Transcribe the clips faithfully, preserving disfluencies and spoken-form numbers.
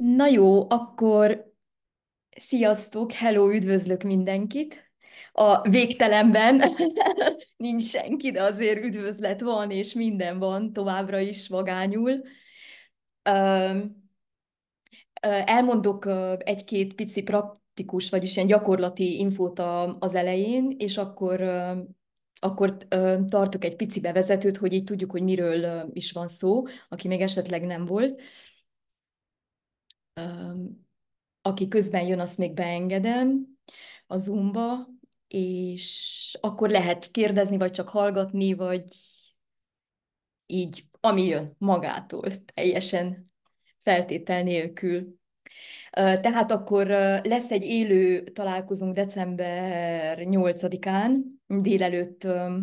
Na jó, akkor sziasztok, hello, üdvözlök mindenkit. A végtelenben nincs senki, de azért üdvözlet van, és minden van, továbbra is vagányul. Öm, ö, Elmondok ö, egy-két pici praktikus, vagyis ilyen gyakorlati infót a- az elején, és akkor, ö, akkor ö, tartok egy pici bevezetőt, hogy így tudjuk, hogy miről ö, is van szó, aki még esetleg nem volt. Öm, Aki közben jön, azt még beengedem a Zoomba, és akkor lehet kérdezni, vagy csak hallgatni, vagy így, ami jön magától, teljesen feltétel nélkül. Ö, Tehát akkor ö, lesz egy élő találkozónk december nyolcadikán, délelőtt ö,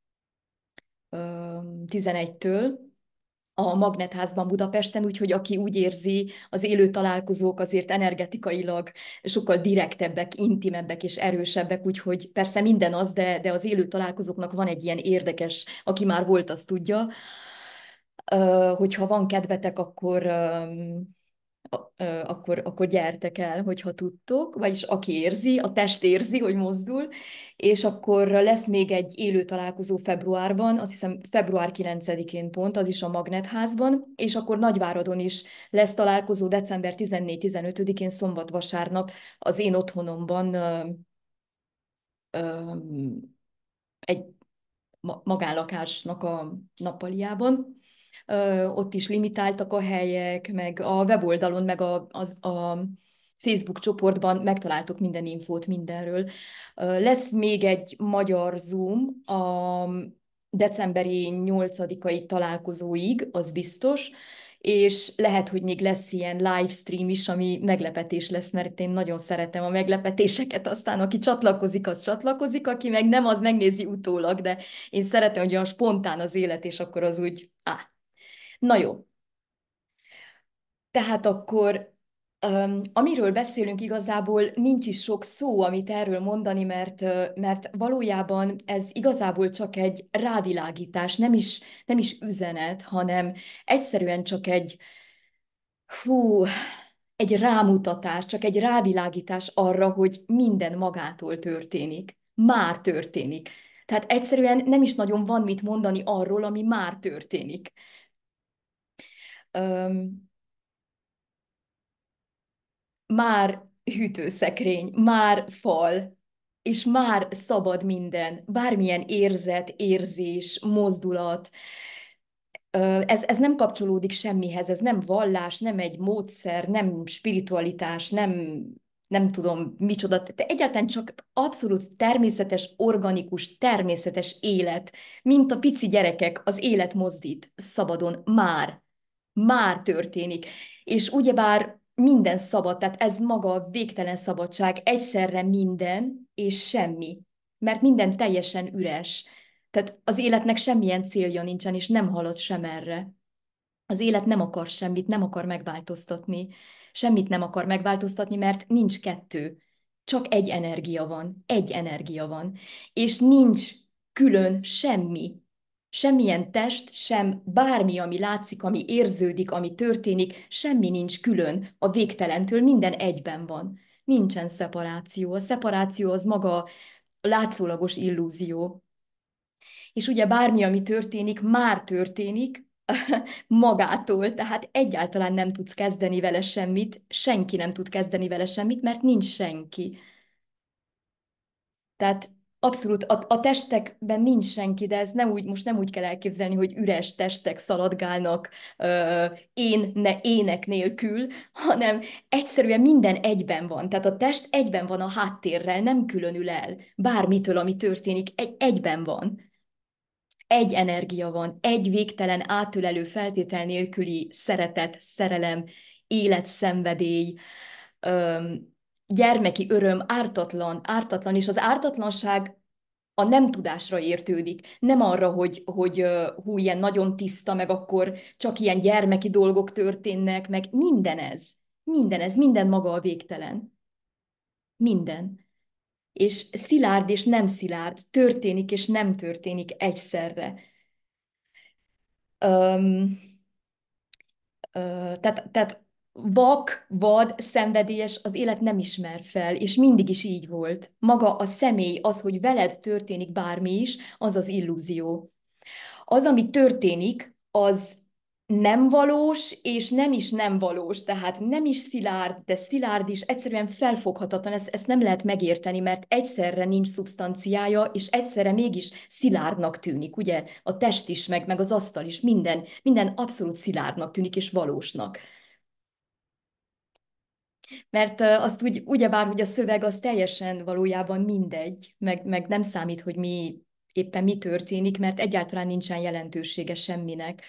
ö, tizenegytől, a Magnetházban Budapesten, úgyhogy aki úgy érzi, az élő találkozók azért energetikailag sokkal direktebbek, intimebbek és erősebbek, úgyhogy persze minden az, de, de az élő találkozóknak van egy ilyen érdekes, aki már volt, azt tudja, Ö, hogyha van kedvetek, akkor öm, a- ö, akkor, akkor gyertek el, hogyha tudtok, vagyis aki érzi, a test érzi, hogy mozdul, és akkor lesz még egy élő találkozó februárban, azt hiszem február kilencedikén pont, az is a Magnetházban, és akkor Nagyváradon is lesz találkozó december tizennégy-tizenötödikén szombat-vasárnap az én otthonomban ö, ö, egy ma- magánlakásnak a nappaliában. Ö, Ott is limitáltak a helyek, meg a weboldalon, meg a, az, a Facebook csoportban megtaláltok minden infót mindenről. Ö, Lesz még egy magyar Zoom a decemberi nyolcadikai találkozóig, az biztos, és lehet, hogy még lesz ilyen livestream is, ami meglepetés lesz, mert én nagyon szeretem a meglepetéseket, aztán aki csatlakozik, az csatlakozik, aki meg nem, az megnézi utólag, de én szeretem, hogy olyan spontán az élet, és akkor az úgy, á, na jó. Tehát akkor, um, amiről beszélünk, igazából nincs is sok szó, amit erről mondani, mert, ö, mert valójában ez igazából csak egy rávilágítás, nem is, nem is üzenet, hanem egyszerűen csak egy, fú, egy rámutatás, csak egy rávilágítás arra, hogy minden magától történik. Már történik. Tehát egyszerűen nem is nagyon van mit mondani arról, ami már történik. Öm, Már hűtőszekrény, már fal, és már szabad minden, bármilyen érzet, érzés, mozdulat. Ö, Ez, ez nem kapcsolódik semmihez, ez nem vallás, nem egy módszer, nem spiritualitás, nem, nem tudom micsoda, de egyáltalán csak abszolút természetes, organikus, természetes élet, mint a pici gyerekek, az élet mozdít, szabadon, már, már történik. És ugyebár minden szabad, tehát ez maga a végtelen szabadság, egyszerre minden és semmi, mert minden teljesen üres. Tehát az életnek semmilyen célja nincsen, és nem halad sem erre. Az élet nem akar semmit, nem akar megváltoztatni. Semmit nem akar megváltoztatni, mert nincs kettő. Csak egy energia van. Egy energia van. És nincs külön semmi. Semmilyen test, sem bármi, ami látszik, ami érződik, ami történik, semmi nincs külön a végtelentől, minden egyben van. Nincsen szeparáció. A szeparáció az maga a látszólagos illúzió. És ugye bármi, ami történik, már történik magától, tehát egyáltalán nem tudsz kezdeni vele semmit, senki nem tud kezdeni vele semmit, mert nincs senki. Tehát abszolút a, a testekben nincs senki, de ez nem úgy, most nem úgy kell elképzelni, hogy üres testek szaladgálnak ö, én, ne ének nélkül, hanem egyszerűen minden egyben van. Tehát a test egyben van a háttérrel, nem különül el. Bármitől, ami történik, egy, egyben van. Egy energia van, egy végtelen átölelő feltétel nélküli szeretet, szerelem, életszenvedély, öm, gyermeki öröm, ártatlan, ártatlan, és az ártatlanság a nem tudásra értődik, nem arra, hogy, hogy ö, hú, ilyen nagyon tiszta, meg akkor csak ilyen gyermeki dolgok történnek, meg minden ez, minden ez, minden maga a végtelen, minden. És szilárd és nem szilárd, történik és nem történik egyszerre. Öm, ö, tehát, tehát vak, vad, szenvedélyes, az élet nem ismer fel, és mindig is így volt. Maga a személy, az, hogy veled történik bármi is, az az illúzió. Az, ami történik, az nem valós, és nem is nem valós, tehát nem is szilárd, de szilárd is, egyszerűen felfoghatatlan, ezt, ezt nem lehet megérteni, mert egyszerre nincs szubstanciája, és egyszerre mégis szilárdnak tűnik, ugye? A test is, meg, meg az asztal is, minden, minden abszolút szilárdnak tűnik, és valósnak. Mert azt úgy, ugyebár, hogy a szöveg az teljesen valójában mindegy, meg, meg nem számít, hogy mi éppen mi történik, mert egyáltalán nincsen jelentősége semminek.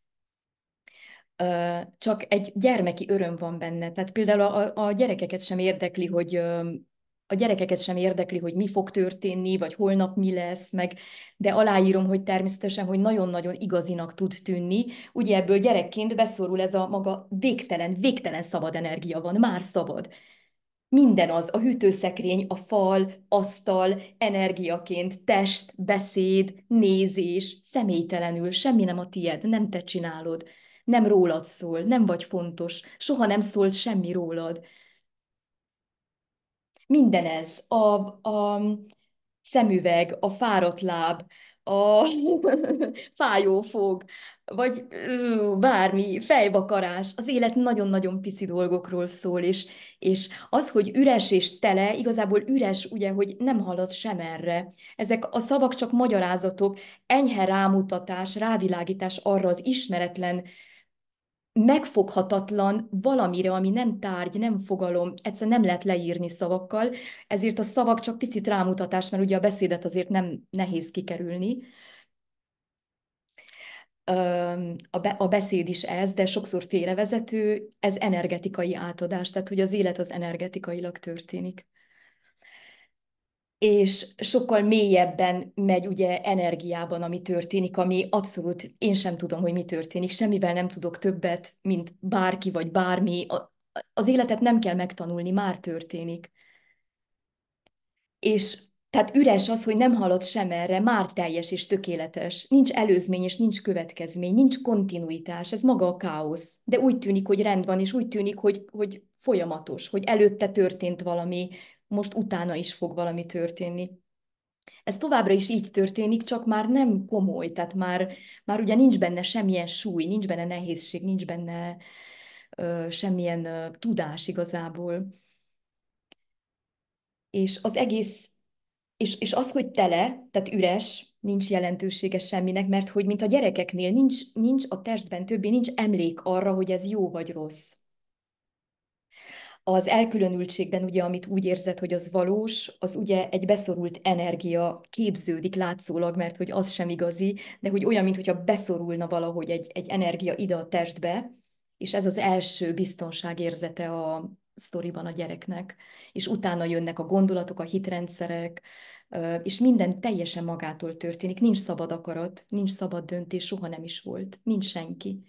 Csak egy gyermeki öröm van benne. Tehát például a, a gyerekeket sem érdekli, hogy a gyerekeket sem érdekli, hogy mi fog történni, vagy holnap mi lesz, meg, de aláírom, hogy természetesen, hogy nagyon-nagyon igazinak tud tűnni. Ugye ebből gyerekként beszorul ez a maga végtelen, végtelen szabad energia van, már szabad. Minden az, a hűtőszekrény, a fal, asztal, energiaként, test, beszéd, nézés, személytelenül, semmi nem a tied, nem te csinálod, nem rólad szól, nem vagy fontos, soha nem szólt semmi rólad. Minden ez, a, a szemüveg, a fáradt láb, a fájó fog, vagy ö, bármi, fejvakarás. Az élet nagyon-nagyon pici dolgokról szól, és, és az, hogy üres és tele, igazából üres, ugye, hogy nem halad sem erre. Ezek a szavak csak magyarázatok, enyhe rámutatás, rávilágítás arra az ismeretlen, megfoghatatlan valamire, ami nem tárgy, nem fogalom, egyszerűen nem lehet leírni szavakkal, ezért a szavak csak picit rámutatás, mert ugye a beszédet azért nem nehéz kikerülni. A, be, a beszéd is ez, de sokszor félrevezető, ez energetikai átadás, tehát hogy az élet az energetikailag történik. És sokkal mélyebben megy ugye energiában, ami történik, ami abszolút, én sem tudom, hogy mi történik, semmivel nem tudok többet, mint bárki vagy bármi. Az életet nem kell megtanulni, már történik. És tehát üres az, hogy nem halad sem erre, már teljes és tökéletes. Nincs előzmény és nincs következmény, nincs kontinuitás, ez maga a káosz. De úgy tűnik, hogy rend van, és úgy tűnik, hogy, hogy folyamatos, hogy előtte történt valami, most utána is fog valami történni. Ez továbbra is így történik, csak már nem komoly, tehát már, már ugye nincs benne semmilyen súly, nincs benne nehézség, nincs benne ö, semmilyen ö, tudás igazából. És az egész, és, és az, hogy tele, tehát üres, nincs jelentősége semminek, mert hogy mint a gyerekeknél nincs, nincs a testben többé, nincs emlék arra, hogy ez jó vagy rossz. Az elkülönültségben ugye, amit úgy érzed, hogy az valós, az ugye egy beszorult energia képződik látszólag, mert hogy az sem igazi, de hogy olyan, mintha beszorulna valahogy egy, egy energia ide a testbe, és ez az első biztonságérzete a sztoriban a gyereknek. És utána jönnek a gondolatok, a hitrendszerek, és minden teljesen magától történik. Nincs szabad akarat, nincs szabad döntés, soha nem is volt. Nincs senki.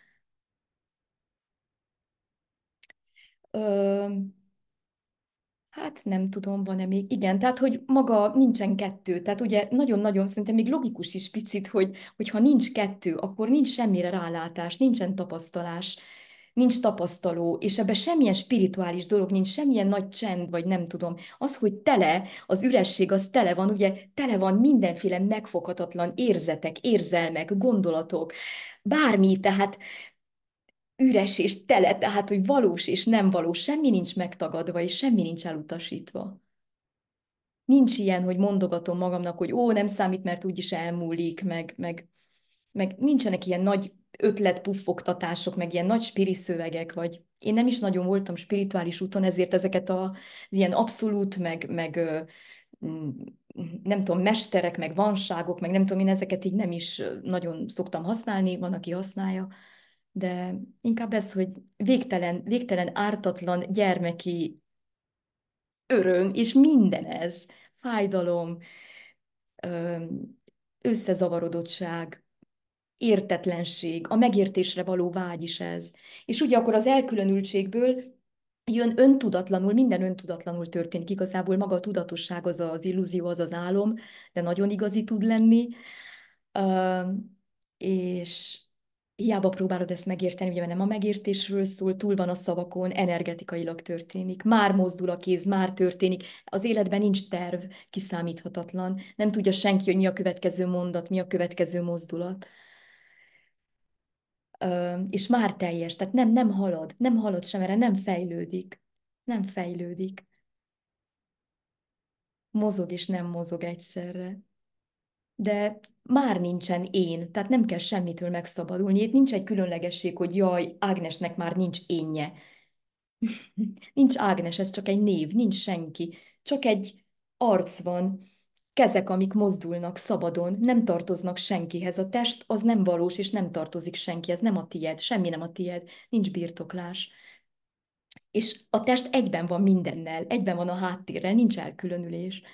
Ö, Hát nem tudom, van-e még. Igen, tehát hogy maga nincsen kettő. Tehát ugye nagyon-nagyon szerintem még logikus is picit, hogy, hogy ha nincs kettő, akkor nincs semmire rálátás, nincsen tapasztalás, nincs tapasztaló, és ebben semmilyen spirituális dolog nincs, semmilyen nagy csend, vagy nem tudom. Az, hogy tele, az üresség az tele van, ugye tele van mindenféle megfoghatatlan érzetek, érzelmek, gondolatok, bármi, tehát üres és tele, tehát hogy valós és nem valós, semmi nincs megtagadva, és semmi nincs elutasítva. Nincs ilyen, hogy mondogatom magamnak, hogy ó, nem számít, mert úgyis elmúlik, meg, meg, meg nincsenek ilyen nagy ötletpuffogtatások, meg ilyen nagy spiri szövegek, vagy én nem is nagyon voltam spirituális úton, ezért ezeket a, az ilyen abszolút, meg, meg ö, mm, nem tudom, mesterek, meg vanságok, meg nem tudom, én ezeket így nem is nagyon szoktam használni, van, aki használja, de inkább ez, hogy végtelen, végtelen ártatlan gyermeki öröm, és minden ez, fájdalom, összezavarodottság, értetlenség, a megértésre való vágy is ez. És ugye akkor az elkülönültségből jön öntudatlanul, minden öntudatlanul történik. Igazából maga a tudatosság az az illúzió, az az álom, de nagyon igazi tud lenni. És Hiába próbálod ezt megérteni, ugye mert nem a megértésről szól, túl van a szavakon, energetikailag történik. Már mozdul a kéz, már történik. Az életben nincs terv, kiszámíthatatlan. Nem tudja senki, hogy mi a következő mondat, mi a következő mozdulat. Ö, és már teljes, tehát nem, nem halad, nem halad sem erre, nem fejlődik. Nem fejlődik. Mozog és nem mozog egyszerre. De már nincsen én, tehát nem kell semmitől megszabadulni. Itt nincs egy különlegesség, hogy jaj, Ágnesnek már nincs énje. Nincs Ágnes, ez csak egy név, nincs senki. Csak egy arc van, kezek, amik mozdulnak szabadon, nem tartoznak senkihez. A test az nem valós, és nem tartozik senkihez, nem a tied, semmi nem a tied, nincs birtoklás. És a test egyben van mindennel, egyben van a háttérrel, nincs elkülönülés.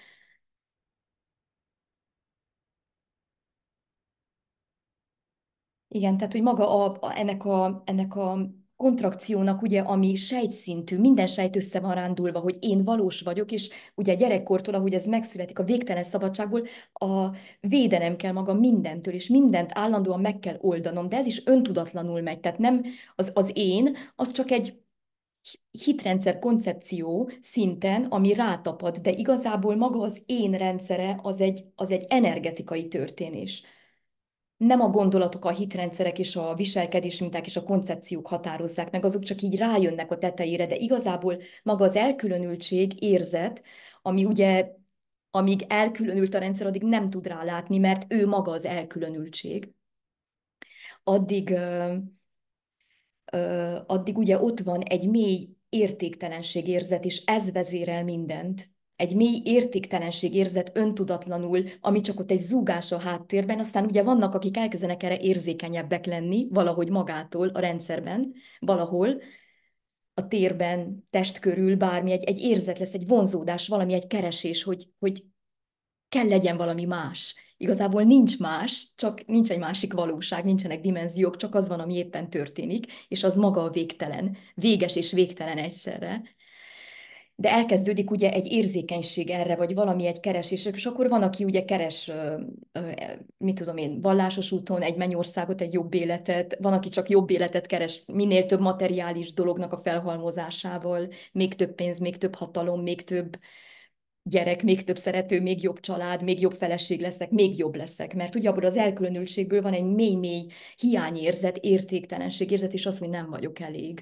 Igen, tehát hogy maga a, a, ennek, a, ennek a kontrakciónak, ugye, ami sejtszintű, minden sejt össze van rándulva, hogy én valós vagyok, és ugye gyerekkortól, ahogy ez megszületik a végtelen szabadságból, a védenem kell magam mindentől, és mindent állandóan meg kell oldanom, de ez is öntudatlanul megy, tehát nem az, az én, az csak egy hitrendszer koncepció szinten, ami rátapad, de igazából maga az én rendszere az egy, az egy energetikai történés. Nem a gondolatok, a hitrendszerek és a viselkedésminták és a koncepciók határozzák meg, azok csak így rájönnek a tetejére, de igazából maga az elkülönültség érzet, ami ugye, amíg elkülönült a rendszer, addig nem tud rálátni, mert ő maga az elkülönültség. Addig, ö, addig ugye ott van egy mély értéktelenség érzet, és ez vezérel mindent. Egy mély értéktelenség érzet öntudatlanul, ami csak ott egy zúgás a háttérben, aztán ugye vannak, akik elkezdenek erre érzékenyebbek lenni, valahogy magától a rendszerben, valahol, a térben, test körül, bármi, egy, egy érzet lesz, egy vonzódás, valami, egy keresés, hogy, hogy kell legyen valami más. Igazából nincs más, csak nincs egy másik valóság, nincsenek dimenziók, csak az van, ami éppen történik, és az maga a végtelen, véges és végtelen egyszerre. De elkezdődik ugye egy érzékenység erre, vagy valami egy keresés, és akkor van, aki ugye keres, ö, ö, mit tudom én, vallásos úton egy mennyországot, egy jobb életet, van, aki csak jobb életet keres, minél több materiális dolognak a felhalmozásával, még több pénz, még több hatalom, még több gyerek, még több szerető, még jobb család, még jobb feleség leszek, még jobb leszek. Mert ugye abból az elkülönültségből van egy mély-mély hiányérzet, értéktelenségérzet, és az, hogy nem vagyok elég.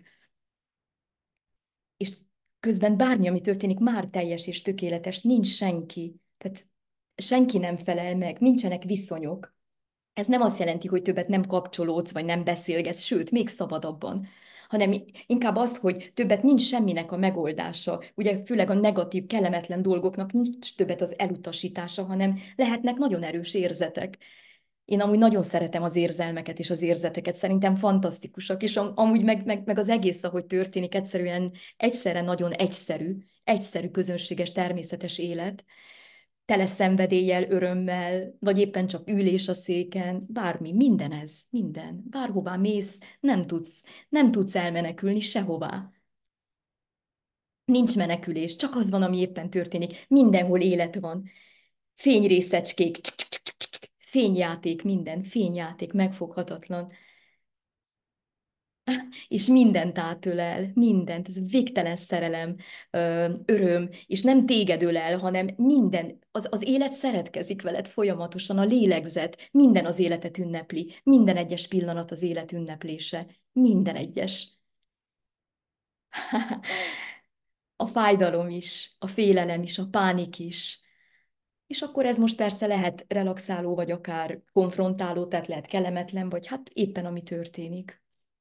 És közben bármi, ami történik, már teljes és tökéletes, nincs senki. Tehát senki nem felel meg, nincsenek viszonyok. Ez nem azt jelenti, hogy többet nem kapcsolódsz, vagy nem beszélgetsz, sőt, még szabadabban, hanem inkább az, hogy többet nincs semminek a megoldása. Ugye főleg a negatív, kellemetlen dolgoknak nincs többet az elutasítása, hanem lehetnek nagyon erős érzetek. Én amúgy nagyon szeretem az érzelmeket és az érzeteket, szerintem fantasztikusak, és am amúgy meg, meg, meg az egész, ahogy történik, egyszerűen egyszerre nagyon egyszerű, egyszerű, közönséges, természetes élet, tele szenvedéllyel, örömmel, vagy éppen csak ülés a széken, bármi, minden ez, minden. Bárhová mész, nem tudsz, nem tudsz elmenekülni sehová. Nincs menekülés, csak az van, ami éppen történik. Mindenhol élet van. Fényrészecskék, fényjáték, minden, fényjáték, megfoghatatlan. És mindent átölel, mindent, ez végtelen szerelem, ö, öröm, és nem téged ölel, hanem minden, az, az élet szeretkezik veled folyamatosan, a lélegzet, minden az életet ünnepli, minden egyes pillanat az élet ünneplése, minden egyes. A fájdalom is, a félelem is, a pánik is. És akkor ez most persze lehet relaxáló, vagy akár konfrontáló, tehát lehet kellemetlen, vagy hát éppen ami történik.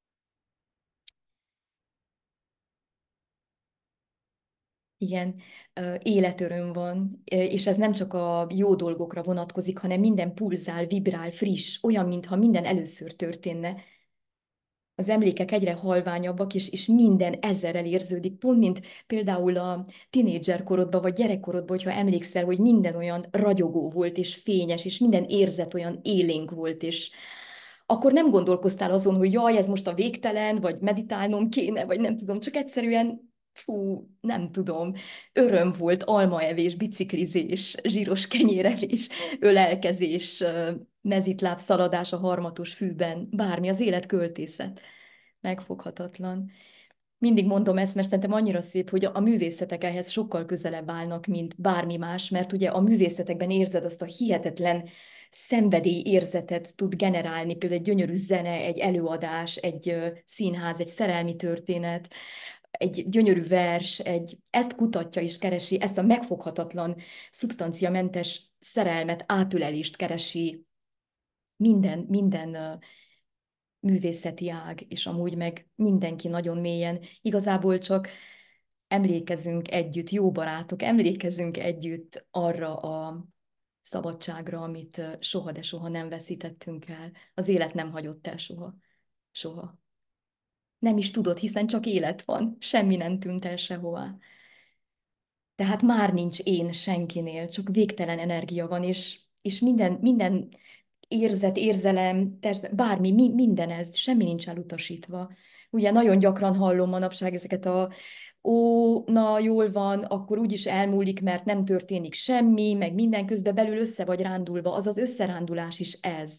Igen, életöröm van, és ez nem csak a jó dolgokra vonatkozik, hanem minden pulzál, vibrál, friss, olyan, mintha minden először történne. Az emlékek egyre halványabbak, és, és minden ezerrel érződik, pont mint például a tinédzser korodban, vagy gyerekkorodban, hogyha emlékszel, hogy minden olyan ragyogó volt, és fényes, és minden érzet olyan élénk volt, és akkor nem gondolkoztál azon, hogy jaj, ez most a végtelen, vagy meditálnom kéne, vagy nem tudom, csak egyszerűen fú, nem tudom, öröm volt, almaevés, biciklizés, zsíros kenyérevés, ölelkezés, ö, mezitláb szaladás a harmatos fűben, bármi, az élet költészet. Megfoghatatlan. Mindig mondom ezt, mert szerintem annyira szép, hogy a művészetek ehhez sokkal közelebb állnak, mint bármi más, mert ugye a művészetekben érzed azt a hihetetlen szenvedély érzetet tud generálni, például egy gyönyörű zene, egy előadás, egy ö, színház, egy szerelmi történet, egy gyönyörű vers, egy, ezt kutatja és keresi, ezt a megfoghatatlan, szubstanciamentes szerelmet, átölelést keresi minden, minden ö, művészeti ág, és amúgy meg mindenki nagyon mélyen. Igazából csak emlékezünk együtt, jó barátok, emlékezünk együtt arra a szabadságra, amit ö, soha, de soha nem veszítettünk el. Az élet nem hagyott el soha. Soha. Nem is tudod, hiszen csak élet van, semmi nem tűnt el sehová. Tehát már nincs én senkinél, csak végtelen energia van, és, és minden, minden érzet, érzelem, test, bármi, mi, minden ez, semmi nincs elutasítva. Ugye nagyon gyakran hallom manapság ezeket a ó, na jól van, akkor úgyis elmúlik, mert nem történik semmi, meg minden közben belül össze vagy rándulva, az az összerándulás is ez.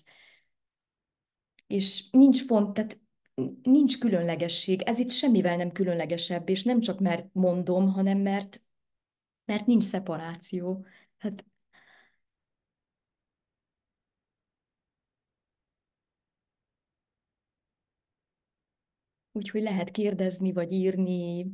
És nincs font, tehát nincs különlegesség, ez itt semmivel nem különlegesebb, és nem csak mert mondom, hanem mert, mert nincs szeparáció. Hát úgyhogy lehet kérdezni, vagy írni,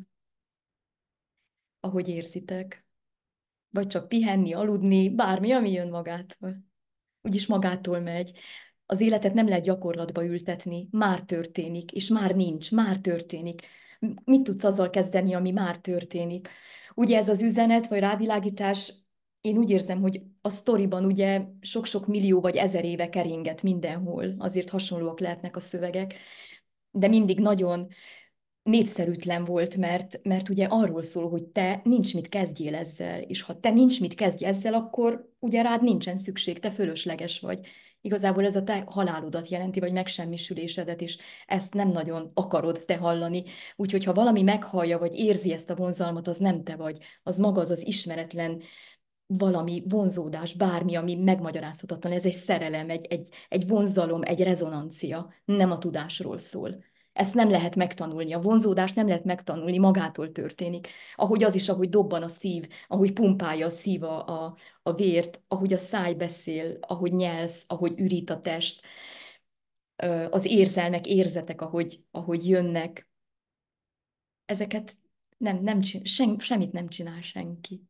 ahogy érzitek. Vagy csak pihenni, aludni, bármi, ami jön magától. Úgyis magától megy. Az életet nem lehet gyakorlatba ültetni, már történik, és már nincs, már történik. Mit tudsz azzal kezdeni, ami már történik? Ugye ez az üzenet, vagy rávilágítás, én úgy érzem, hogy a sztoriban ugye sok-sok millió vagy ezer éve keringet mindenhol, azért hasonlóak lehetnek a szövegek, de mindig nagyon népszerűtlen volt, mert, mert ugye arról szól, hogy te nincs mit kezdjél ezzel, és ha te nincs mit kezdj ezzel, akkor ugye rád nincsen szükség, te fölösleges vagy. Igazából ez a te halálodat jelenti, vagy megsemmisülésedet, és ezt nem nagyon akarod te hallani. Úgyhogy ha valami meghallja, vagy érzi ezt a vonzalmat, az nem te vagy, az maga az az ismeretlen valami vonzódás, bármi, ami megmagyarázhatatlan. Ez egy szerelem, egy, egy, egy vonzalom, egy rezonancia, nem a tudásról szól. Ezt nem lehet megtanulni. A vonzódást nem lehet megtanulni, magától történik. Ahogy az is, ahogy dobban a szív, ahogy pumpálja a szív a, a, a vért, ahogy a száj beszél, ahogy nyelsz, ahogy ürít a test, az érzelmek, érzetek, ahogy, ahogy jönnek. Ezeket nem, nem, csin- sen, semmit nem csinál senki.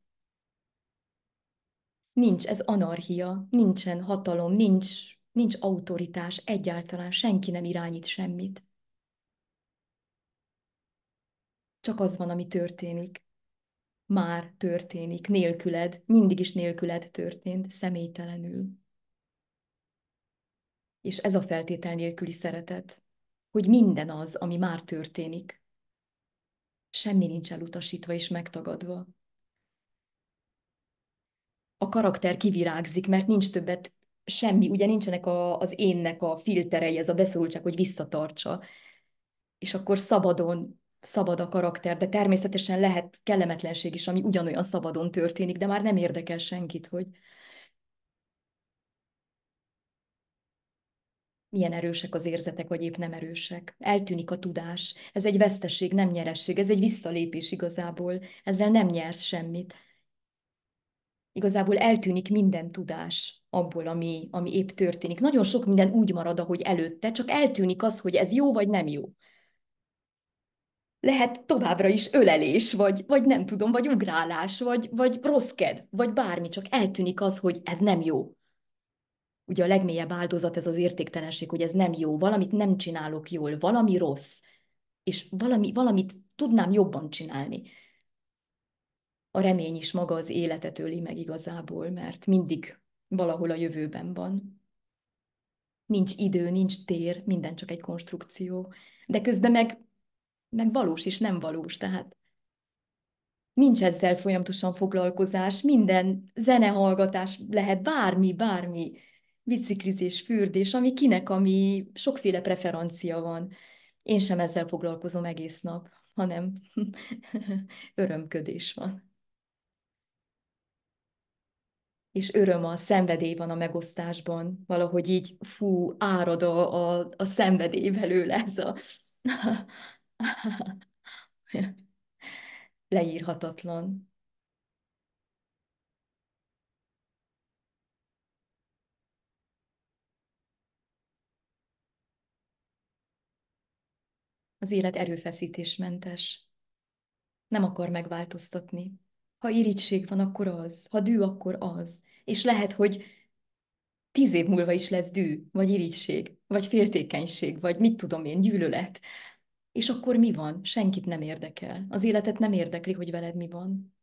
Nincs, ez anarchia, nincsen hatalom, nincs, nincs autoritás, egyáltalán senki nem irányít semmit. Csak az van, ami történik. Már történik, nélküled, mindig is nélküled történt, személytelenül. És ez a feltétel nélküli szeretet, hogy minden az, ami már történik. Semmi nincs elutasítva és megtagadva. A karakter kivirágzik, mert nincs többet semmi, ugye nincsenek a, az énnek a filterei, ez a beszorultság, hogy visszatartsa. És akkor szabadon, szabad a karakter, de természetesen lehet kellemetlenség is, ami ugyanolyan szabadon történik, de már nem érdekel senkit, hogy milyen erősek az érzetek, vagy épp nem erősek. Eltűnik a tudás. Ez egy veszteség, nem nyeresség, ez egy visszalépés igazából. Ezzel nem nyersz semmit. Igazából eltűnik minden tudás abból, ami, ami épp történik. Nagyon sok minden úgy marad, ahogy előtte, csak eltűnik az, hogy ez jó vagy nem jó. Lehet továbbra is ölelés, vagy, vagy nem tudom, vagy ugrálás, vagy, vagy rossz kedv, vagy bármi, csak eltűnik az, hogy ez nem jó. Ugye a legmélyebb áldozat ez az értéktelenség, hogy ez nem jó, valamit nem csinálok jól, valami rossz, és valami, valamit tudnám jobban csinálni. A remény is maga az életet öli meg igazából, mert mindig valahol a jövőben van. Nincs idő, nincs tér, minden csak egy konstrukció. De közben meg, meg valós és nem valós, tehát nincs ezzel folyamatosan foglalkozás, minden zenehallgatás lehet, bármi, bármi, biciklizés, fürdés, ami kinek, ami sokféle preferencia van. Én sem ezzel foglalkozom egész nap. hanem örömködés van. És öröm a szenvedély van a megosztásban. Valahogy így, fú, árad a, a, a szenvedély belőle ez a leírhatatlan. Az élet erőfeszítésmentes. Nem akar megváltoztatni. Ha irigység van, akkor az. Ha dű, akkor az. És lehet, hogy tíz év múlva is lesz dű, vagy irigység, vagy féltékenység, vagy mit tudom én, gyűlölet. És akkor mi van? Senkit nem érdekel. Az életet nem érdekli, hogy veled mi van.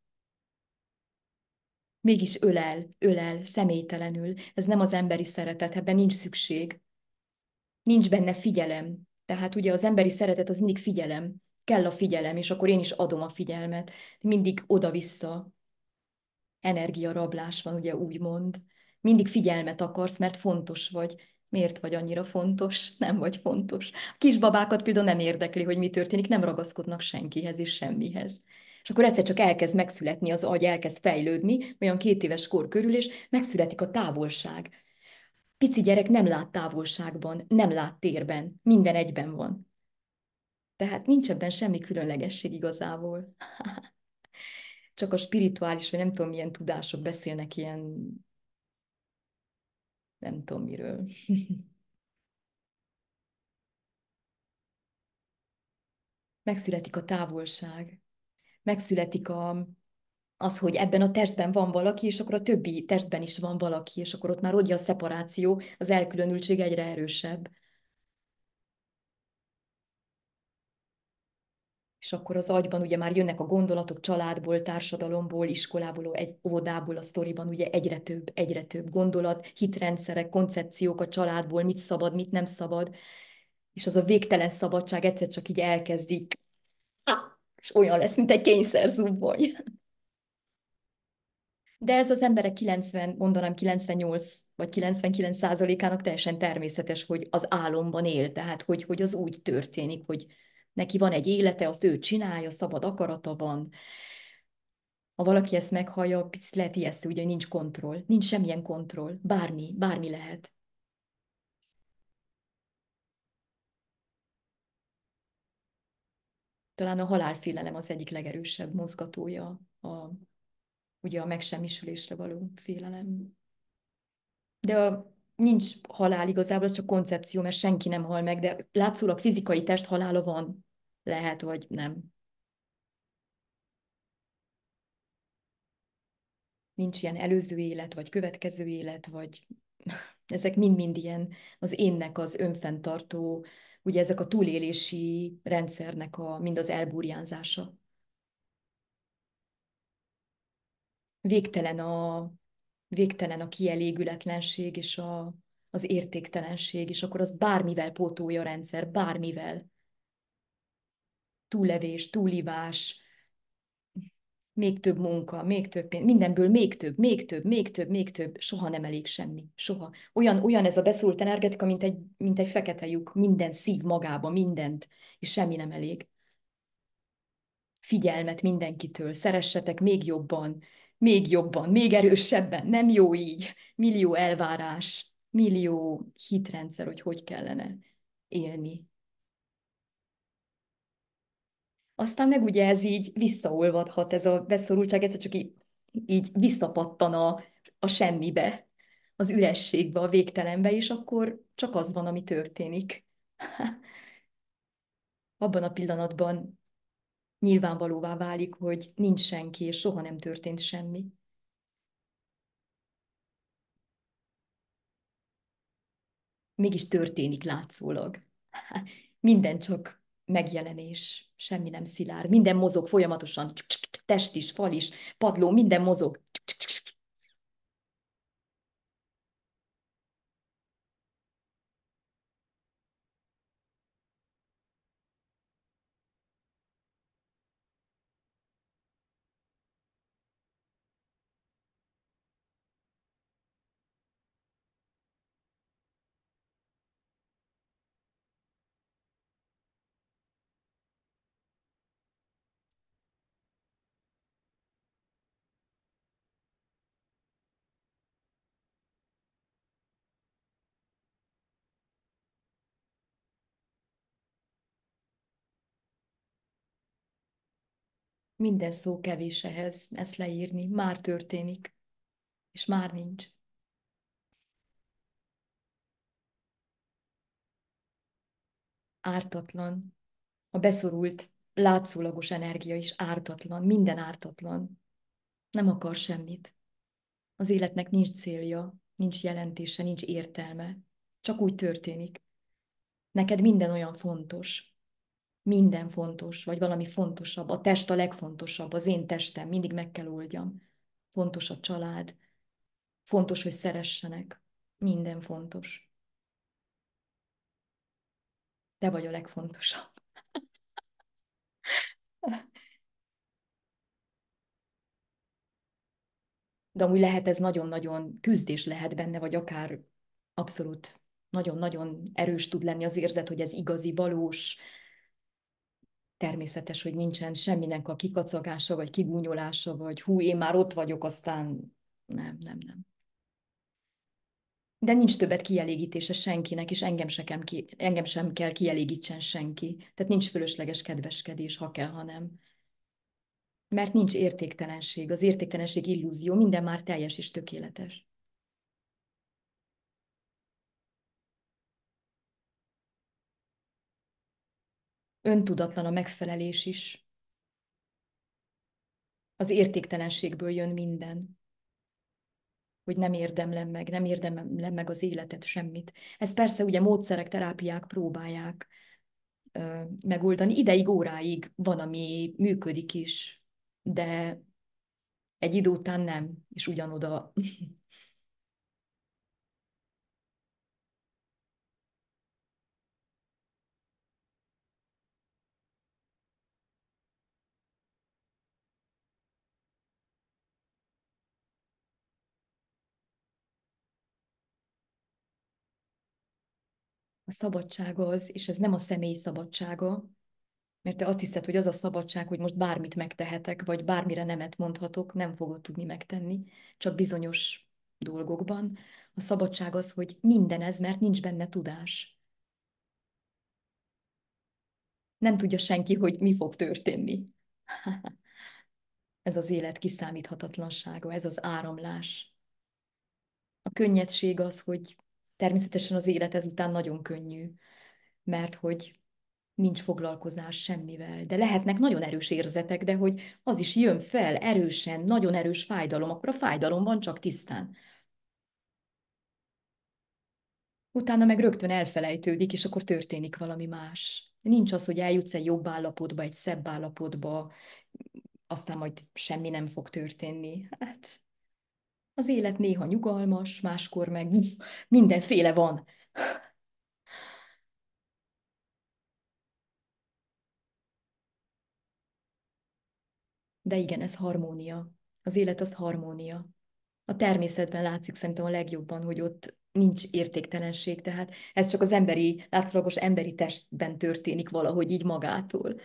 Mégis ölel, ölel, személytelenül. Ez nem az emberi szeretet, ebben nincs szükség. Nincs benne figyelem. Tehát ugye az emberi szeretet az mindig figyelem. Kell a figyelem, és akkor én is adom a figyelmet. Mindig oda-vissza energiarablás van, ugye úgymond. Mindig figyelmet akarsz, mert fontos vagy. Miért vagy annyira fontos? Nem vagy fontos. A kisbabákat például nem érdekli, hogy mi történik, nem ragaszkodnak senkihez és semmihez. És akkor egyszer csak elkezd megszületni az agy, elkezd fejlődni, olyan két éves kor körül, és megszületik a távolság. Pici gyerek nem lát távolságban, nem lát térben, minden egyben van. Tehát nincs ebben semmi különlegesség igazából. Csak a spirituális, vagy nem tudom, milyen tudások beszélnek ilyen, nem tudom miről. Megszületik a távolság, megszületik a, az, hogy ebben a testben van valaki, és akkor a többi testben is van valaki, és akkor ott már ugye a szeparáció, az elkülönültség egyre erősebb. És akkor az agyban ugye már jönnek a gondolatok családból, társadalomból, iskolából, egy óvodából, a sztoriban ugye egyre több, egyre több gondolat, hitrendszerek, koncepciók a családból, mit szabad, mit nem szabad, és az a végtelen szabadság egyszer csak így elkezdi, és olyan lesz, mint egy kényszerzubbony. De ez az emberek kilencven, mondanám kilencvennyolc vagy kilencvenkilenc százalékának teljesen természetes, hogy az álomban él, tehát hogy, hogy az úgy történik, hogy neki van egy élete, azt ő csinálja, szabad akarata van. Ha valaki ezt meghallja, picit lehet ijesztő, ugye nincs kontroll, nincs semmilyen kontroll, bármi, bármi lehet. Talán a halálfélelem az egyik legerősebb mozgatója, a, ugye a megsemmisülésre való félelem. De a, nincs halál igazából, ez csak koncepció, mert senki nem hal meg, de látszólag fizikai test halála van. Lehet, vagy nem. Nincs ilyen előző élet, vagy következő élet, vagy ezek mind-mind ilyen az énnek az önfenntartó, ugye ezek a túlélési rendszernek a, mind az elburjánzása. Végtelen a, végtelen a kielégületlenség és a, az értéktelenség, és akkor az bármivel pótolja a rendszer, bármivel. Túllevés, túlivás, még több munka, még több pénz, mindenből még több, még több, még több, még több, soha nem elég semmi, soha. Olyan, olyan ez a beszólt energetika, mint egy, mint egy fekete lyuk, minden szív magába, mindent, és semmi nem elég. Figyelmet mindenkitől, szeressetek még jobban, még jobban, még erősebben, nem jó így, millió elvárás, millió hitrendszer, hogy hogy kellene élni. Aztán meg ugye ez így visszaolvadhat, ez a beszorultság, ez csak így, így visszapattan a, a semmibe, az ürességbe, a végtelenbe, és akkor csak az van, ami történik. Abban a pillanatban nyilvánvalóvá válik, hogy nincs senki, és soha nem történt semmi. Mégis történik látszólag. Minden csak megjelenés, semmi nem szilárd, minden mozog folyamatosan, test is, fal is, padló, minden mozog. Minden szó kevés ehhez, ezt leírni. Már történik, és már nincs. Ártatlan. A beszorult, látszólagos energia is ártatlan, minden ártatlan. Nem akar semmit. Az életnek nincs célja, nincs jelentése, nincs értelme. Csak úgy történik. Neked minden olyan fontos. Minden fontos, vagy valami fontosabb. A test a legfontosabb, az én testem, mindig meg kell oldjam. Fontos a család, fontos, hogy szeressenek. Minden fontos. Te vagy a legfontosabb. De amúgy lehet ez nagyon-nagyon küzdés lehet benne, vagy akár abszolút nagyon-nagyon erős tud lenni az érzet, hogy ez igazi, valós, természetes, hogy nincsen semminek a kikacagása, vagy kigúnyolása, vagy hú, én már ott vagyok, aztán nem, nem, nem. De nincs többet kielégítése senkinek, és engem sem, ki, engem sem kell kielégítsen senki. Tehát nincs fölösleges kedveskedés, ha kell, ha nem. Mert nincs értéktelenség. Az értéktelenség illúzió, minden már teljes és tökéletes. Öntudatlan a megfelelés is. Az értéktelenségből jön minden, hogy nem érdemlem meg, nem érdemlem meg az életet, semmit. Ez persze ugye módszerek, terápiák próbálják ö, megoldani. Ideig, óráig van, ami működik is, de egy idő után nem, és ugyanoda. A szabadság az, és ez nem a személy szabadsága, mert te azt hiszed, hogy az a szabadság, hogy most bármit megtehetek, vagy bármire nemet mondhatok, nem fogod tudni megtenni, csak bizonyos dolgokban. A szabadság az, hogy minden ez, mert nincs benne tudás. Nem tudja senki, hogy mi fog történni. Ez az élet kiszámíthatatlansága, ez az áramlás. A könnyedség az, hogy természetesen az élet ezután nagyon könnyű, mert hogy nincs foglalkozás semmivel. De lehetnek nagyon erős érzetek, de hogy az is jön fel erősen, nagyon erős fájdalom, akkor a fájdalom van csak tisztán. Utána meg rögtön elfelejtődik, és akkor történik valami más. Nincs az, hogy eljutsz egy jobb állapotba, egy szebb állapotba, aztán majd semmi nem fog történni. Hát az élet néha nyugalmas, máskor meg uff, mindenféle van. De igen, ez harmónia. Az élet az harmónia. A természetben látszik szerintem a legjobban, hogy ott nincs értéktelenség, tehát ez csak az emberi, látszólagos emberi testben történik valahogy így magától.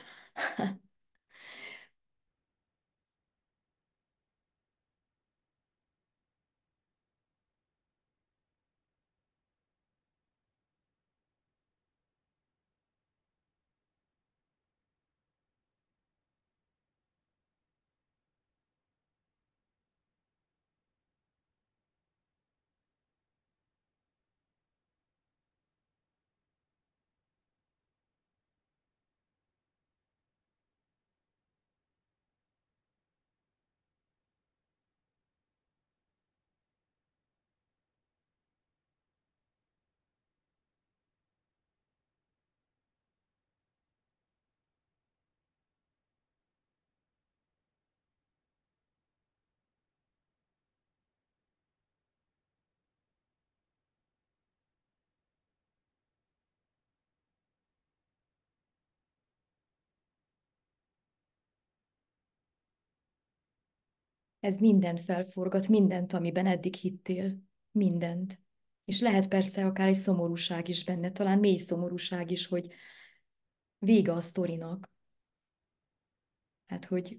Ez mindent felforgat, mindent, amiben eddig hittél. Mindent. És lehet persze akár egy szomorúság is benne, talán mély szomorúság is, hogy vége a sztorinak. Hát, hogy,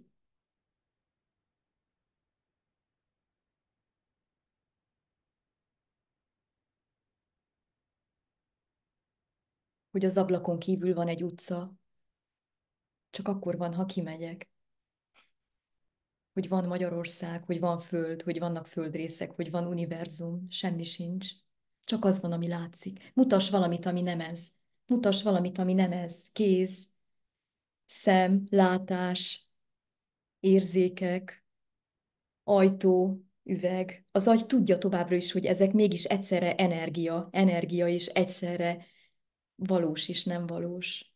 hogy az ablakon kívül van egy utca, csak akkor van, ha kimegyek. hogy van Magyarország, hogy van föld, hogy vannak földrészek, hogy van univerzum, semmi sincs. Csak az van, ami látszik. Mutass valamit, ami nem ez. Mutass valamit, ami nem ez. Kéz, szem, látás, érzékek, ajtó, üveg. Az agy tudja továbbra is, hogy ezek mégis egyszerre energia, energia és egyszerre valós és nem valós.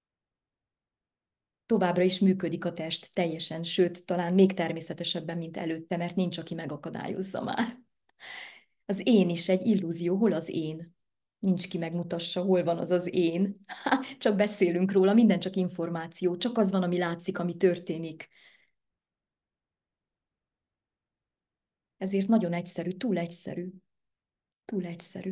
Továbbra is működik a test teljesen, sőt, talán még természetesebben, mint előtte, mert nincs, aki megakadályozza már. Az én is egy illúzió, hol az én? Nincs ki megmutassa, hol van az az én. Ha, csak beszélünk róla, minden csak információ, csak az van, ami látszik, ami történik. Ezért nagyon egyszerű, túl egyszerű, túl egyszerű.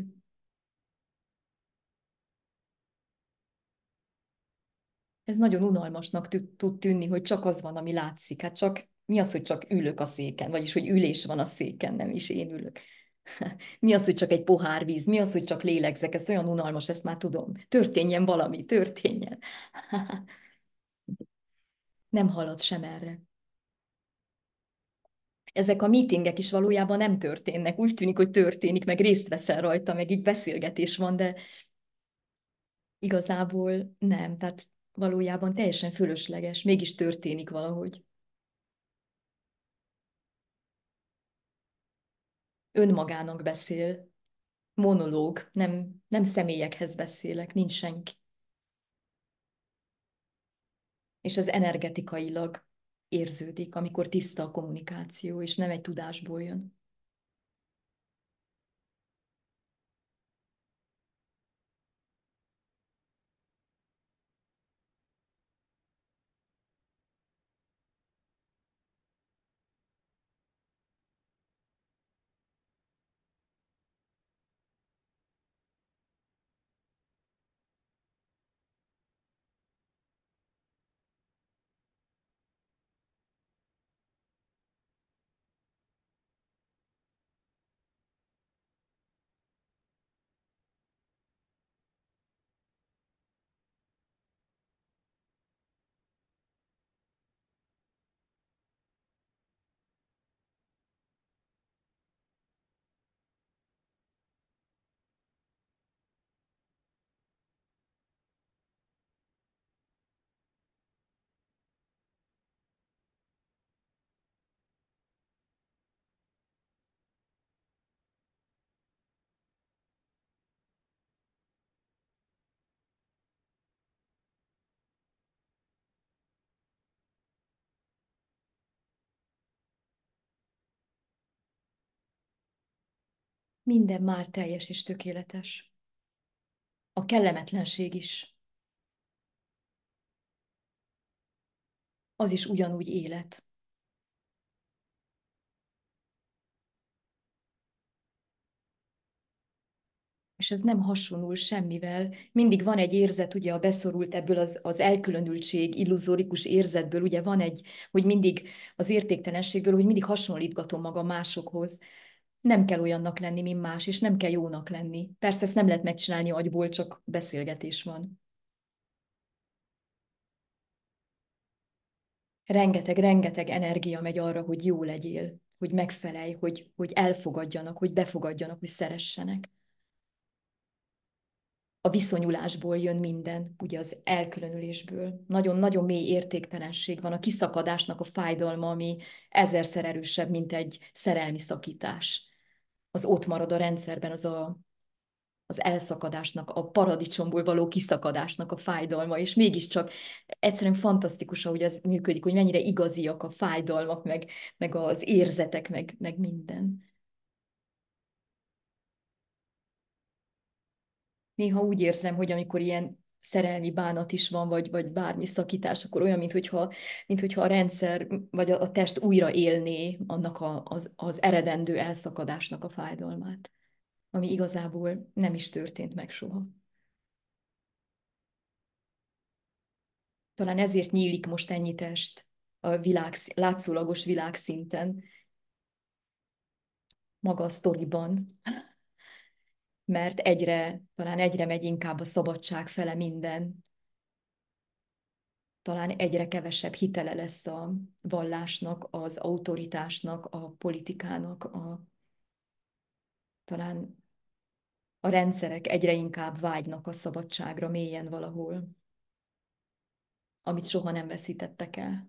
Ez nagyon unalmasnak tü- tud tűnni, hogy csak az van, ami látszik. Hát csak mi az, hogy csak ülök a széken, vagyis hogy ülés van a széken, nem is én ülök. Mi az, hogy csak egy pohár víz? Mi az, hogy csak lélegzek? Ez olyan unalmas, ezt már tudom. Történjen valami, történjen. Nem halad sem erre. Ezek a meetingek is valójában nem történnek. Úgy tűnik, hogy történik, meg részt veszel rajta, meg így beszélgetés van, de igazából nem. Tehát valójában teljesen fölösleges, mégis történik valahogy. Önmagának beszél, monológ, nem, nem személyekhez beszélek, nincs senki. És ez energetikailag érződik, amikor tiszta a kommunikáció, és nem egy tudásból jön. Minden már teljes és tökéletes. A kellemetlenség is, az is ugyanúgy élet. És ez nem hasonul semmivel. Mindig van egy érzet, ugye a beszorult ebből az, az elkülönültség, illuzórikus érzetből, ugye van egy, hogy mindig az értéktelenségből, hogy mindig hasonlítgatom magam másokhoz. Nem kell olyannak lenni, mint más, és nem kell jónak lenni. Persze ezt nem lehet megcsinálni agyból, csak beszélgetés van. Rengeteg, rengeteg energia megy arra, hogy jó legyél, hogy megfelelj, hogy, hogy elfogadjanak, hogy befogadjanak, hogy szeressenek. A viszonyulásból jön minden, ugye az elkülönülésből. Nagyon-nagyon mély értéktelenség van, a kiszakadásnak a fájdalma, ami ezerszer erősebb, mint egy szerelmi szakítás. Az ott marad a rendszerben, az a, az elszakadásnak, a paradicsomból való kiszakadásnak a fájdalma, és mégiscsak egyszerűen fantasztikus, ahogy ez működik, hogy mennyire igaziak a fájdalmak, meg, meg az érzetek, meg, meg minden. Néha úgy érzem, hogy amikor ilyen szerelmi bánat is van, vagy, vagy bármi szakítás, akkor olyan, mintha, minthogyha a rendszer, vagy a, a test újra élné annak a, az, az eredendő elszakadásnak a fájdalmát, ami igazából nem is történt meg soha. Talán ezért nyílik most ennyi test a világ, látszólagos világszinten, maga a sztoriban, mert egyre, talán egyre megy inkább a szabadság fele minden. talán egyre kevesebb hitele lesz a vallásnak, az autoritásnak, a politikának, a, talán a rendszerek egyre inkább vágynak a szabadságra mélyen valahol, amit soha nem veszítettek el.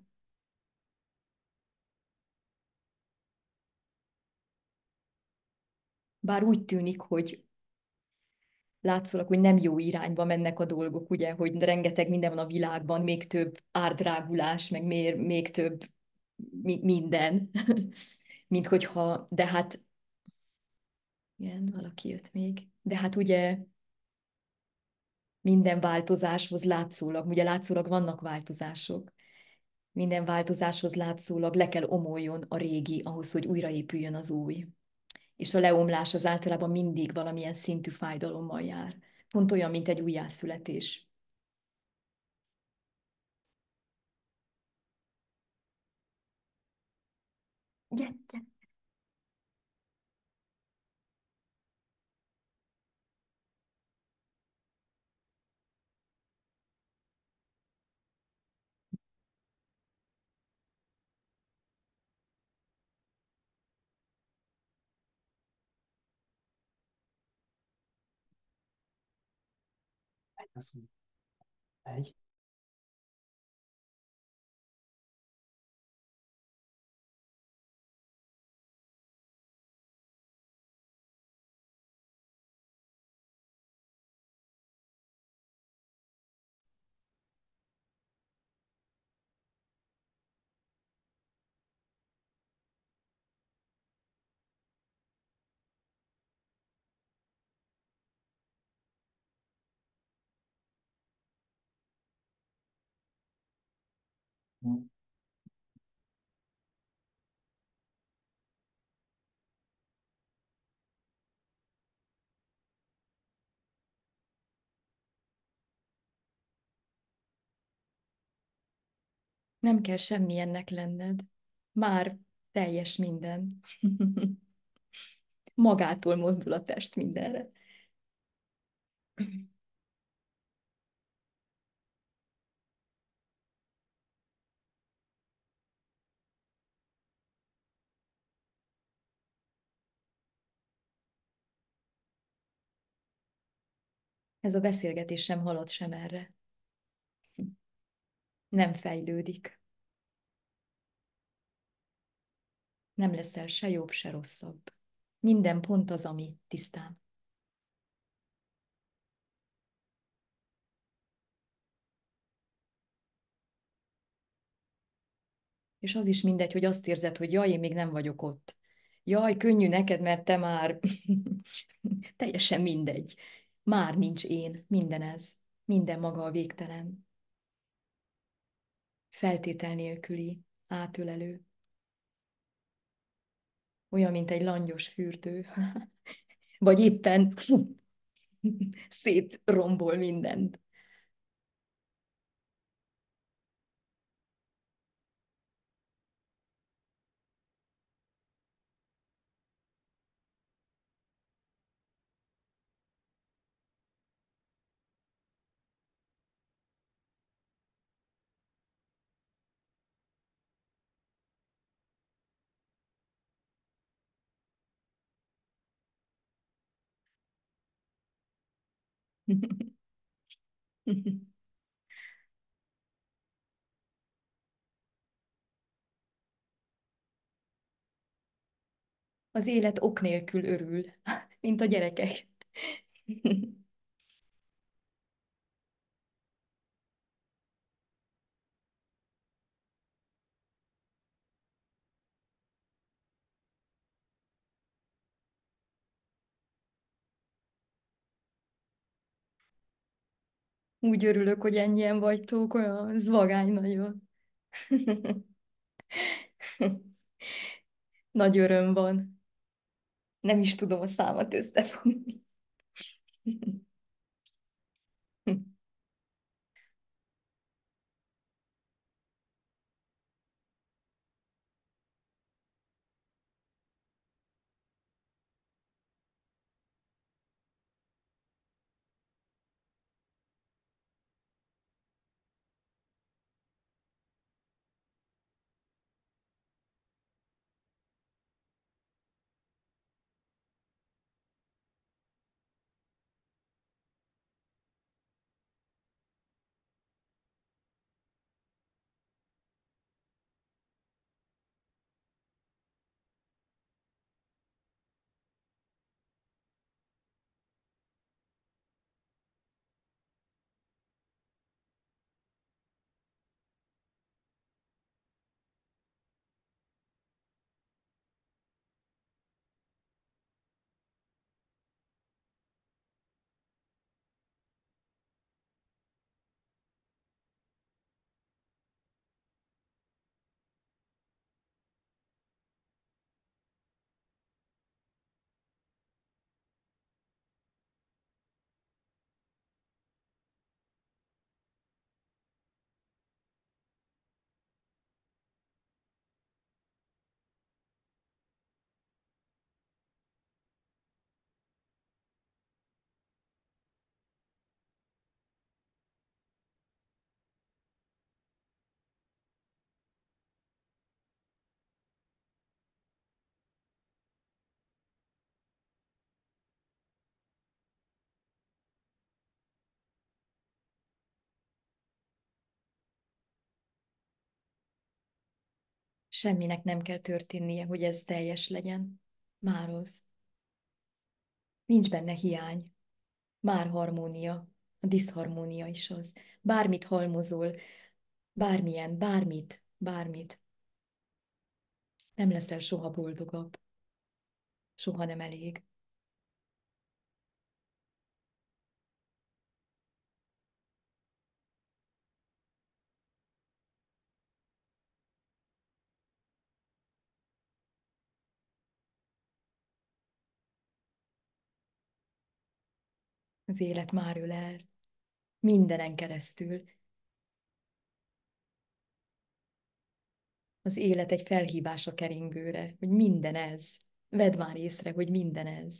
Bár úgy tűnik, hogy látszólag, hogy nem jó irányba mennek a dolgok, ugye, hogy rengeteg minden van a világban, még több árdrágulás, meg még, még több mi, minden, mint hogyha, de hát, igen, valaki jött még, de hát ugye minden változáshoz látszólag, ugye látszólag vannak változások, minden változáshoz látszólag le kell omoljon a régi ahhoz, hogy újraépüljön az új. És a leomlás az általában mindig valamilyen szintű fájdalommal jár. Pont olyan, mint egy újjászületés. Gyere. Nem kell semmilyennek lenned. Már teljes minden. Magától mozdul a test mindenre. Ez a beszélgetés sem halad sem erre. Nem fejlődik. Nem leszel se jobb, se rosszabb. Minden pont az, ami tisztán. És az is mindegy, hogy azt érzed, hogy jaj, én még nem vagyok ott. Jaj, könnyű neked, mert te már teljesen mindegy. Már nincs én, minden ez. Minden maga a végtelen. Feltétel nélküli, átölelő. Olyan, mint egy langyos fürdő. Vagy éppen fú, szétrombol mindent. Az élet ok nélkül örül, mint a gyerekek. Úgy örülök, hogy ennyien vagytok, olyan zvagány nagyon. Nagy öröm van. Nem is tudom a számat összefogni. Semminek nem kell történnie, hogy ez teljes legyen. Már az. Nincs benne hiány. Már harmónia. A diszharmónia is az. Bármit halmozol, bármilyen, bármit, bármit. Nem leszel soha boldogabb. Soha nem elég. Az élet már ölel. Mindenen keresztül. Az élet egy felhívás a keringőre, hogy minden ez. Vedd már észre, hogy minden ez.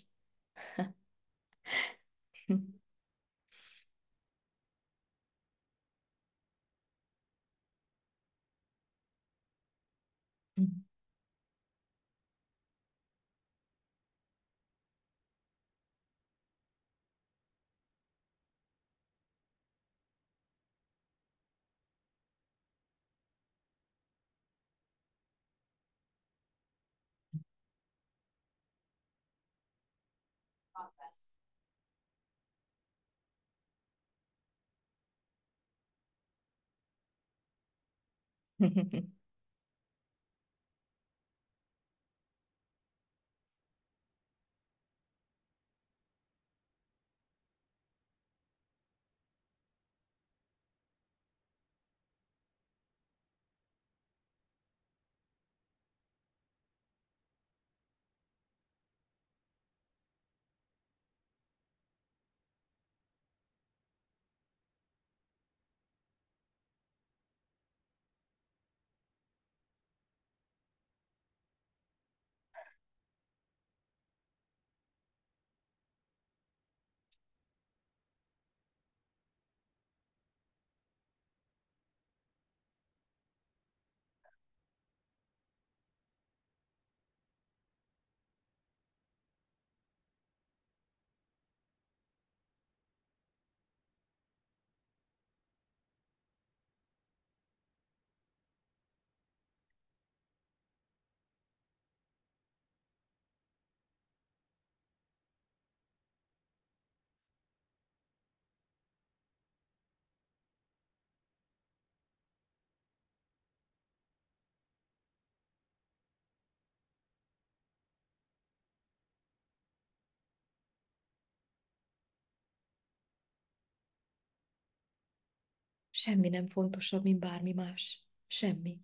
Semmi nem fontosabb, mint bármi más. Semmi.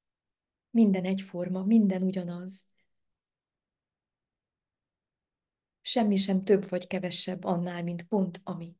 Minden egyforma, minden ugyanaz. Semmi sem több vagy kevesebb annál, mint pont ami.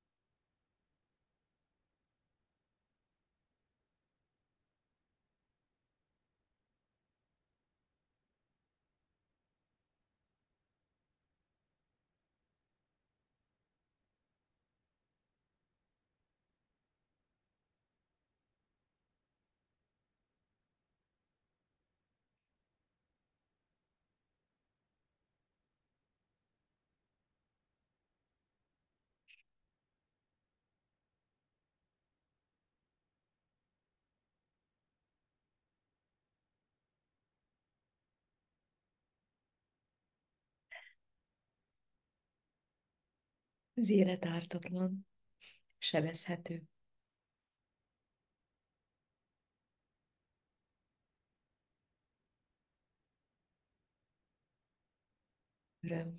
Az élet ártatlan, sebezhető. Öröm.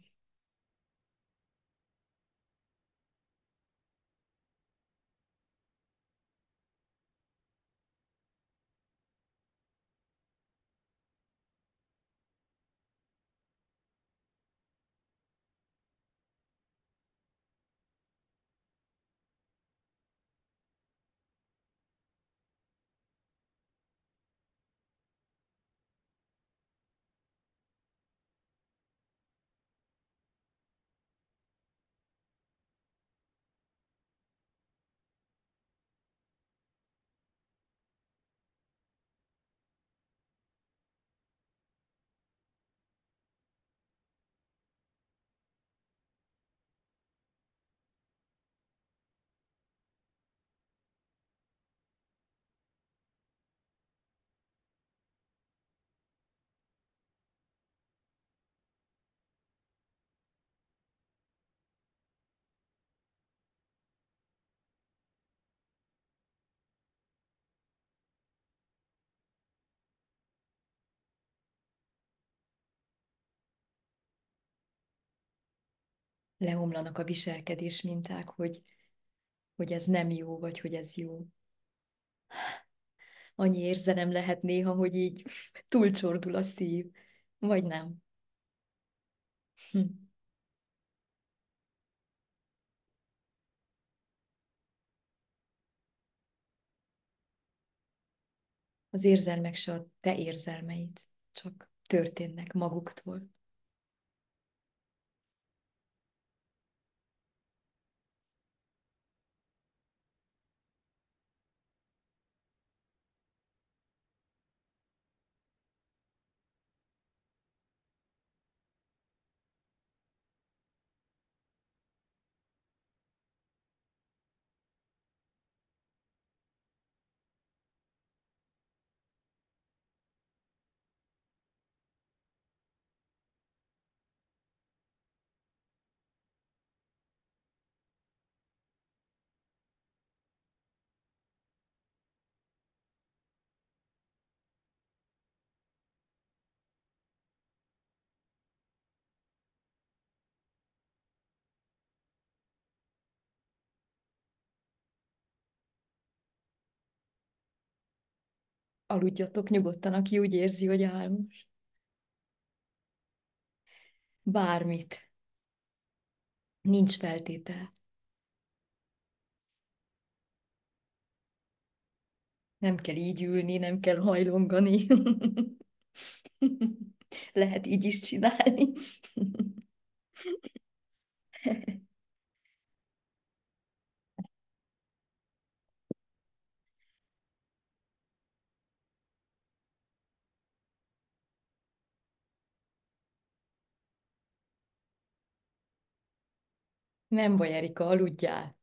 leomlanak a viselkedés minták, hogy, hogy ez nem jó, vagy hogy ez jó. Annyi érzelem lehet néha, hogy így túlcsordul a szív, vagy nem. Hm. Az érzelmek se a te érzelmeid, csak történnek maguktól. Aludjatok nyugodtan, aki úgy érzi, hogy álmos. Bármit. Nincs feltétel. Nem kell így ülni, nem kell hajlongani. Lehet így is csinálni. Nem baj, Erika, aludjál.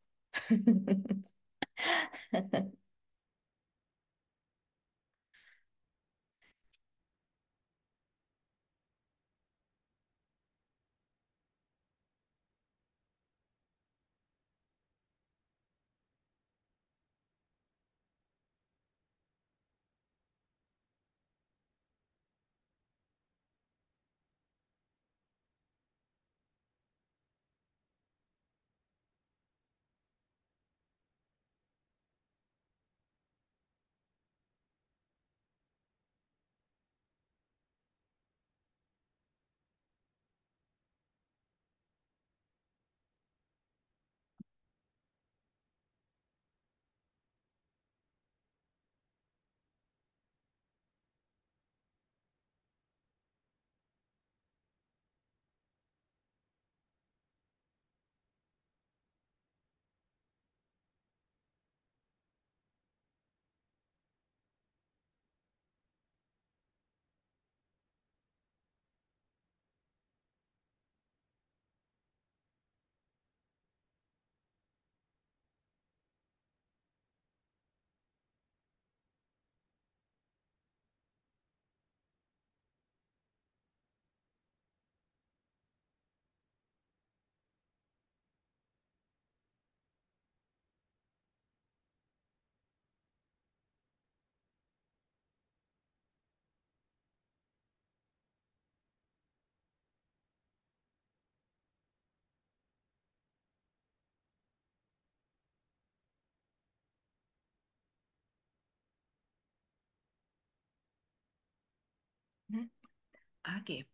Ági,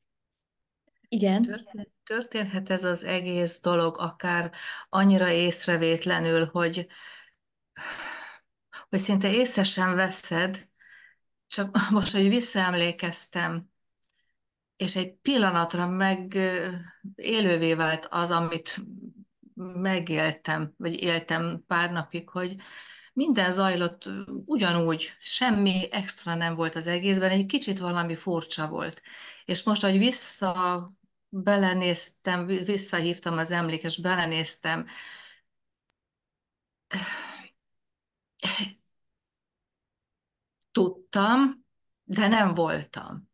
Igen, történ- történhet ez az egész dolog akár annyira észrevétlenül, hogy, hogy szinte észre sem veszed, csak most, hogy visszaemlékeztem, és egy pillanatra meg ö, élővé vált az, amit megéltem, vagy éltem pár napig, hogy minden zajlott ö, ugyanúgy, semmi extra nem volt az egészben, egy kicsit valami furcsa volt. És most, hogy vissza belenéztem, visszahívtam az emlékes, belenéztem, tudtam, de nem voltam.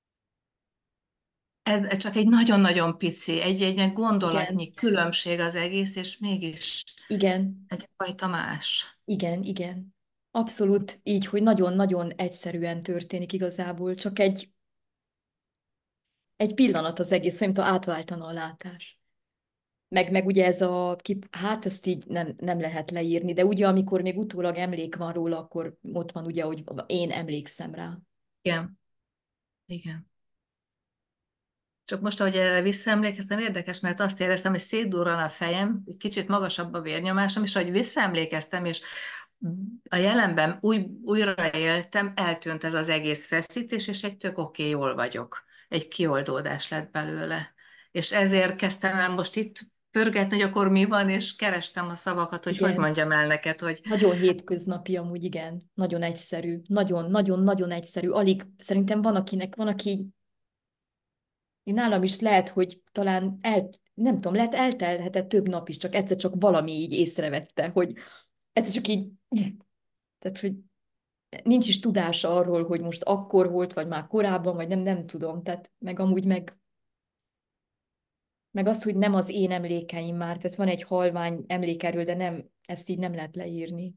Ez ez csak egy nagyon-nagyon pici, egy, egy ilyen igen, gondolatnyi különbség az egész, és mégis igen, egyfajta más. igen, igen. Abszolút így, hogy nagyon-nagyon egyszerűen történik igazából, csak egy, egy pillanat az egész, olyan, mint ha átváltana a látás. Meg, meg ugye ez a, kip, hát ezt így nem, nem lehet leírni, de ugye amikor még utólag emlék van róla, akkor ott van ugye, hogy én emlékszem rá. Igen, igen. Csak most, ahogy erre visszaemlékeztem, érdekes, mert azt éreztem, hogy szétdurran a fejem, egy kicsit magasabb a vérnyomásom, és ahogy visszaemlékeztem, és a jelenben új, újra éltem, eltűnt ez az egész feszítés, és egy tök oké, jól vagyok. Egy kioldódás lett belőle. És ezért kezdtem el most itt pörgetni, hogy akkor mi van, és kerestem a szavakat, hogy hogy Igen. mondjam el neked, hogy Nagyon hétköznapi amúgy, igen. Nagyon egyszerű. Nagyon, nagyon, nagyon egyszerű. Alig, szerintem van, akinek, van, aki, én nálam is lehet, hogy talán el, nem tudom, lehet eltelhetett több nap is, csak egyszer csak valami így észrevette, hogy egyszer csak így, tehát, hogy nincs is tudása arról, hogy most akkor volt, vagy már korábban, vagy nem, nem tudom. Tehát meg amúgy meg, meg az, hogy nem az én emlékeim már, tehát van egy halvány emlék erről, de nem, ezt így nem lehet leírni,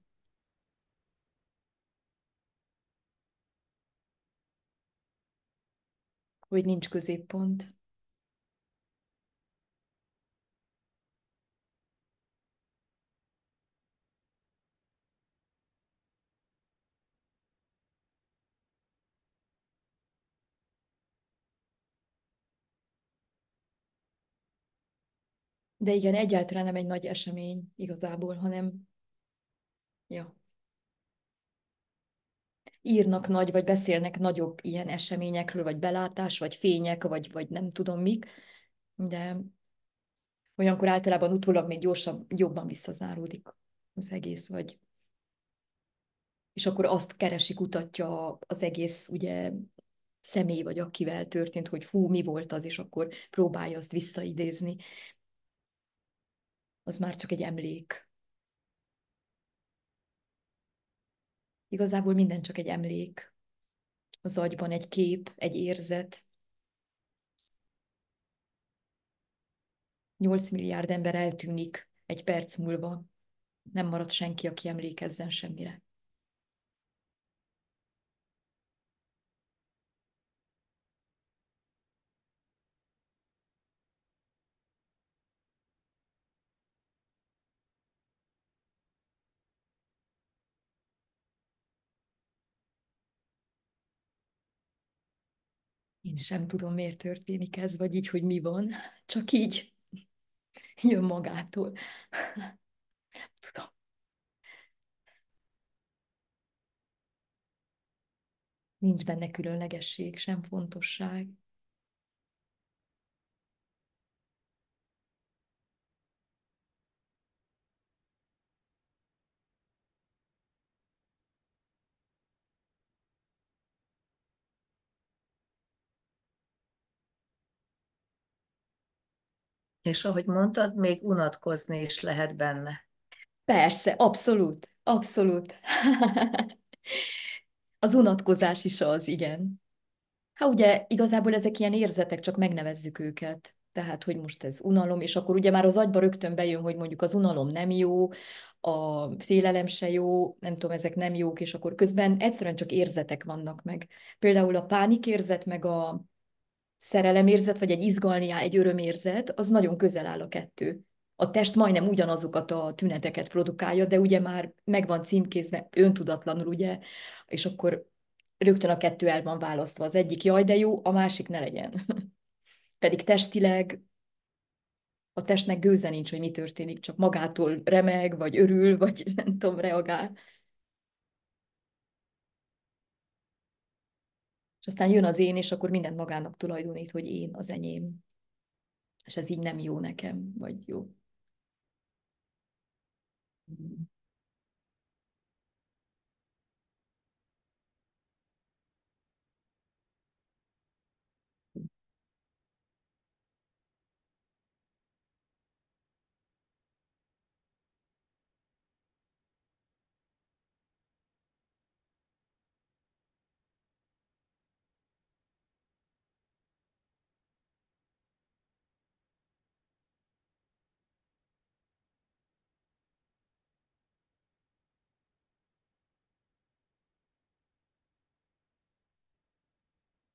hogy nincs középpont. De igen, egyáltalán nem egy nagy esemény igazából, hanem ja, írnak nagy, vagy beszélnek nagyobb ilyen eseményekről, vagy belátás, vagy fények, vagy, vagy nem tudom mik, de olyankor általában utólag még gyorsabb, jobban visszazáródik az egész, vagy és akkor azt keresi, kutatja az egész ugye személy, vagy akivel történt, hogy hú, mi volt az, és akkor próbálja azt visszaidézni. Az már csak egy emlék. Igazából minden csak egy emlék. Az agyban egy kép, egy érzet. Nyolc milliárd ember eltűnik egy perc múlva. Nem marad senki, aki emlékezzen semmire. Én sem tudom, miért történik ez, vagy így, hogy mi van. Csak így jön magától. Tudom. Nincs benne különlegesség, sem fontosság. és ahogy mondtad, még unatkozni is lehet benne. Persze, abszolút, abszolút. Az unatkozás is az, igen. Hát ugye igazából ezek ilyen érzetek, csak megnevezzük őket. Tehát, hogy most ez unalom, és akkor ugye már az agyba rögtön bejön, hogy mondjuk az unalom nem jó, a félelem se jó, nem tudom, ezek nem jók, és akkor közben egyszerűen csak érzetek vannak meg. Például a pánikérzet, meg a szerelemérzet, vagy egy izgalmi, egy örömérzet, az nagyon közel áll a kettő. A test majdnem ugyanazokat a tüneteket produkálja, de ugye már meg van címkézve öntudatlanul, ugye, és akkor rögtön a kettő el van választva. Az egyik jaj, de jó, a másik ne legyen. Pedig testileg a testnek gőze nincs, hogy mi történik, csak magától remeg, vagy örül, vagy nem tudom, reagál. És aztán jön az én, és akkor mindent magának tulajdonít, hogy én az enyém. És ez így nem jó nekem, vagy jó.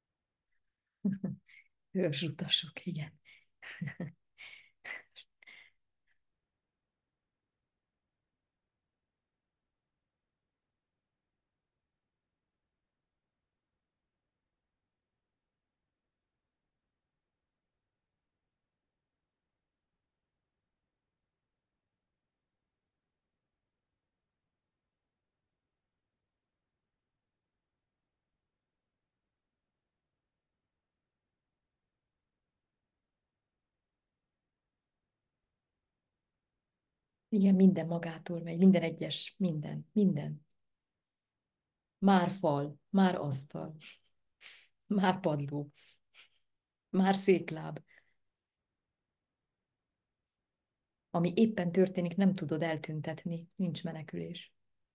Hősutasok, igen. Igen, minden magától megy, minden egyes, minden, minden. Már fal, már asztal, már padló, már székláb. Ami éppen történik, nem tudod eltüntetni, nincs menekülés.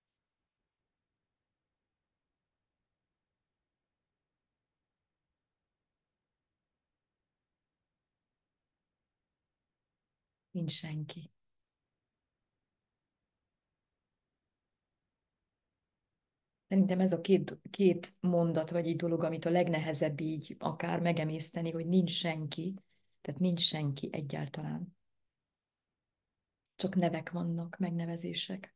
Nincs senki. Szerintem ez a két, két mondat, vagy így dolog, amit a legnehezebb így akár megemészteni, hogy nincs senki, tehát nincs senki egyáltalán. Csak nevek vannak, megnevezések.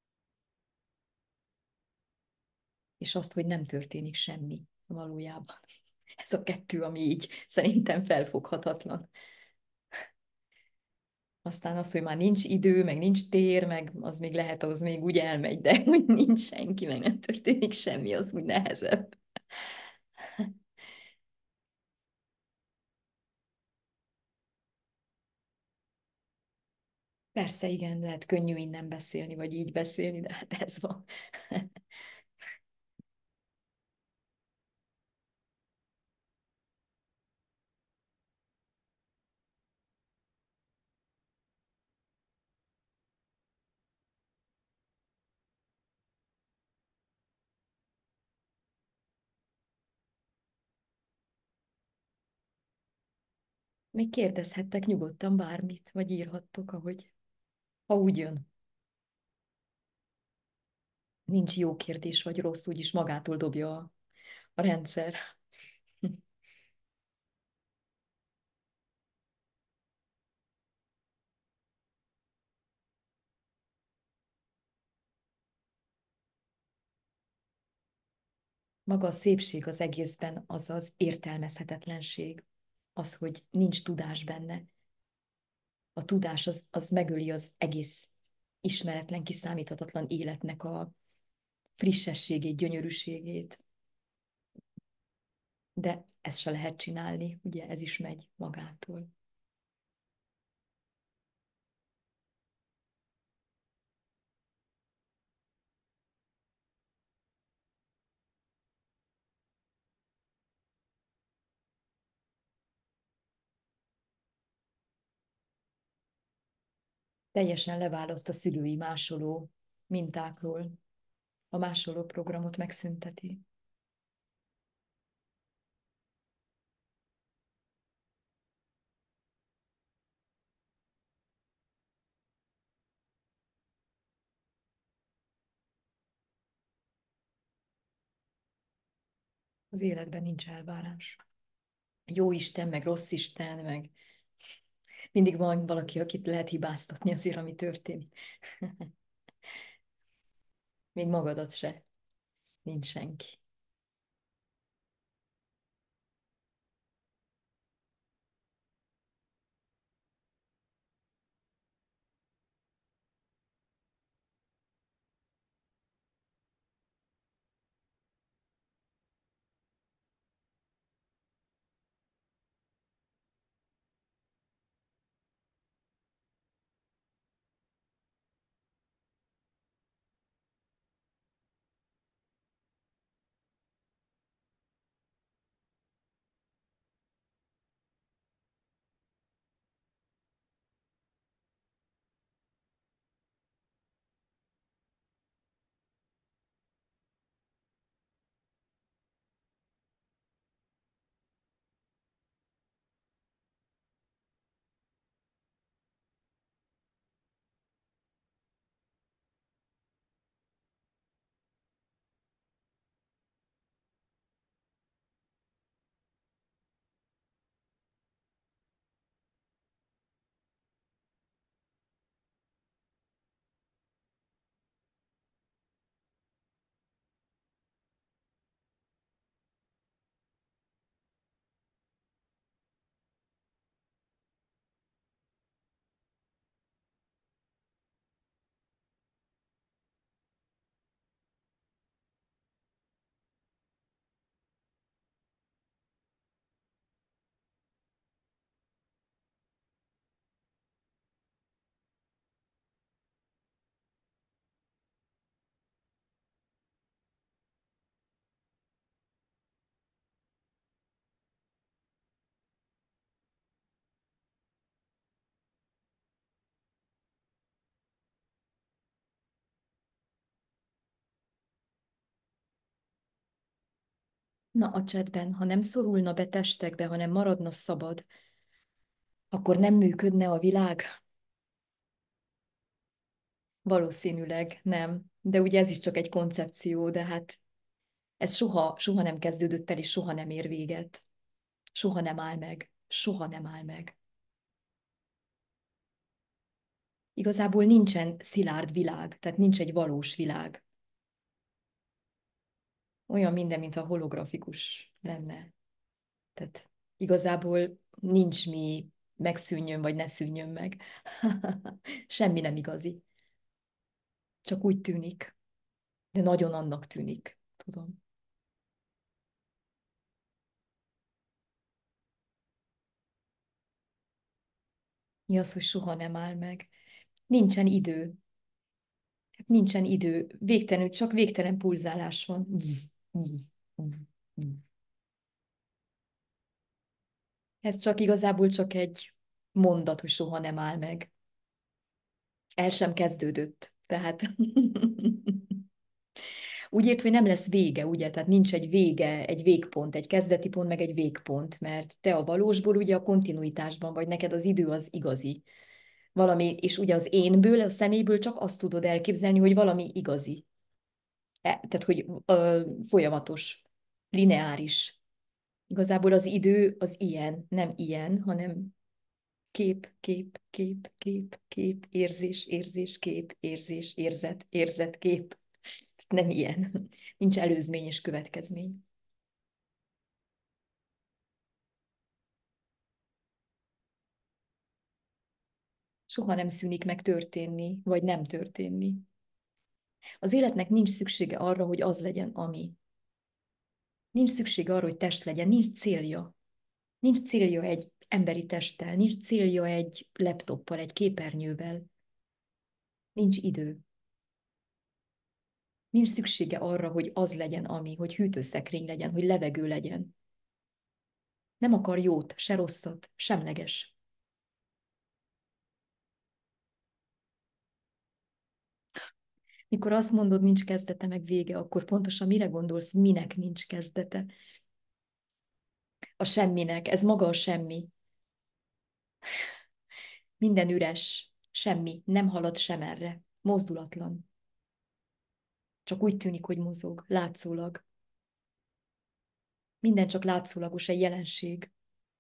És azt, hogy nem történik semmi valójában. Ez a kettő, ami így szerintem felfoghatatlan. Aztán az, hogy már nincs idő, meg nincs tér, meg az még lehet, az még úgy elmegy, de hogy nincs senki, meg nem történik semmi, az úgy nehezebb. Persze, igen, lehet könnyű innen beszélni, vagy így beszélni, de hát ez van. Még kérdezhettek nyugodtan bármit, vagy írhattok, ahogy, ha úgy jön. Nincs jó kérdés, vagy rossz, úgyis magától dobja a, a rendszer. Maga a szépség az egészben az az értelmezhetetlenség, az, hogy nincs tudás benne. A tudás az, az megöli az egész ismeretlen, kiszámíthatatlan életnek a frissességét, gyönyörűségét, de ezt se lehet csinálni, ugye ez is megy magától. Teljesen leválaszt a szülői másoló mintákról, a másoló programot megszünteti. Az életben nincs elvárás. Jó Isten, meg rossz Isten, meg mindig van valaki, akit lehet hibáztatni azért, ami történik. Még magadat se. Nincs senki. Na, a csetben, ha nem szorulna be testekbe, hanem maradna szabad, akkor nem működne a világ? Valószínűleg nem. De ugye ez is csak egy koncepció, de hát ez soha, soha nem kezdődött el, és soha nem ér véget. Soha nem áll meg. Soha nem áll meg. Igazából nincsen szilárd világ, tehát nincs egy valós világ. Olyan minden, mint a holografikus lenne. Tehát igazából nincs mi megszűnjön, vagy ne szűnjön meg. Semmi nem igazi. Csak úgy tűnik. De nagyon annak tűnik. Tudom. Mi az, hogy soha nem áll meg? Nincsen idő. Hát nincsen idő. Végtelenül, csak végtelen pulzálás van. Zzz, zzz, zzz, zzz. Ez csak igazából csak egy mondat, hogy soha nem áll meg. El sem kezdődött. Tehát úgy ért, hogy nem lesz vége, ugye? Tehát nincs egy vége, egy végpont, egy kezdeti pont, meg egy végpont, mert te a valósból ugye a kontinuitásban vagy, neked az idő az igazi. Valami, és ugye az énből, a személyből csak azt tudod elképzelni, hogy valami igazi. E, tehát, hogy ö, folyamatos, lineáris. Igazából az idő az ilyen, nem ilyen, hanem kép, kép, kép, kép, kép, érzés, érzés, kép, érzés, érzet, érzet, kép. Nem ilyen. Nincs előzmény és következmény. Soha nem szűnik meg történni, vagy nem történni. Az életnek nincs szüksége arra, hogy az legyen, ami. Nincs szüksége arra, hogy test legyen, nincs célja. Nincs célja egy emberi testtel, nincs célja egy laptoppal, egy képernyővel. Nincs idő. Nincs szüksége arra, hogy az legyen, ami, hogy hűtőszekrény legyen, hogy levegő legyen. Nem akar jót, se rosszat, semleges. Mikor azt mondod, nincs kezdete meg vége, akkor pontosan mire gondolsz, minek nincs kezdete? A semminek, ez maga a semmi. Minden üres, semmi, nem halad sem erre. Mozdulatlan. Csak úgy tűnik, hogy mozog, látszólag. Minden csak látszólagos, egy jelenség.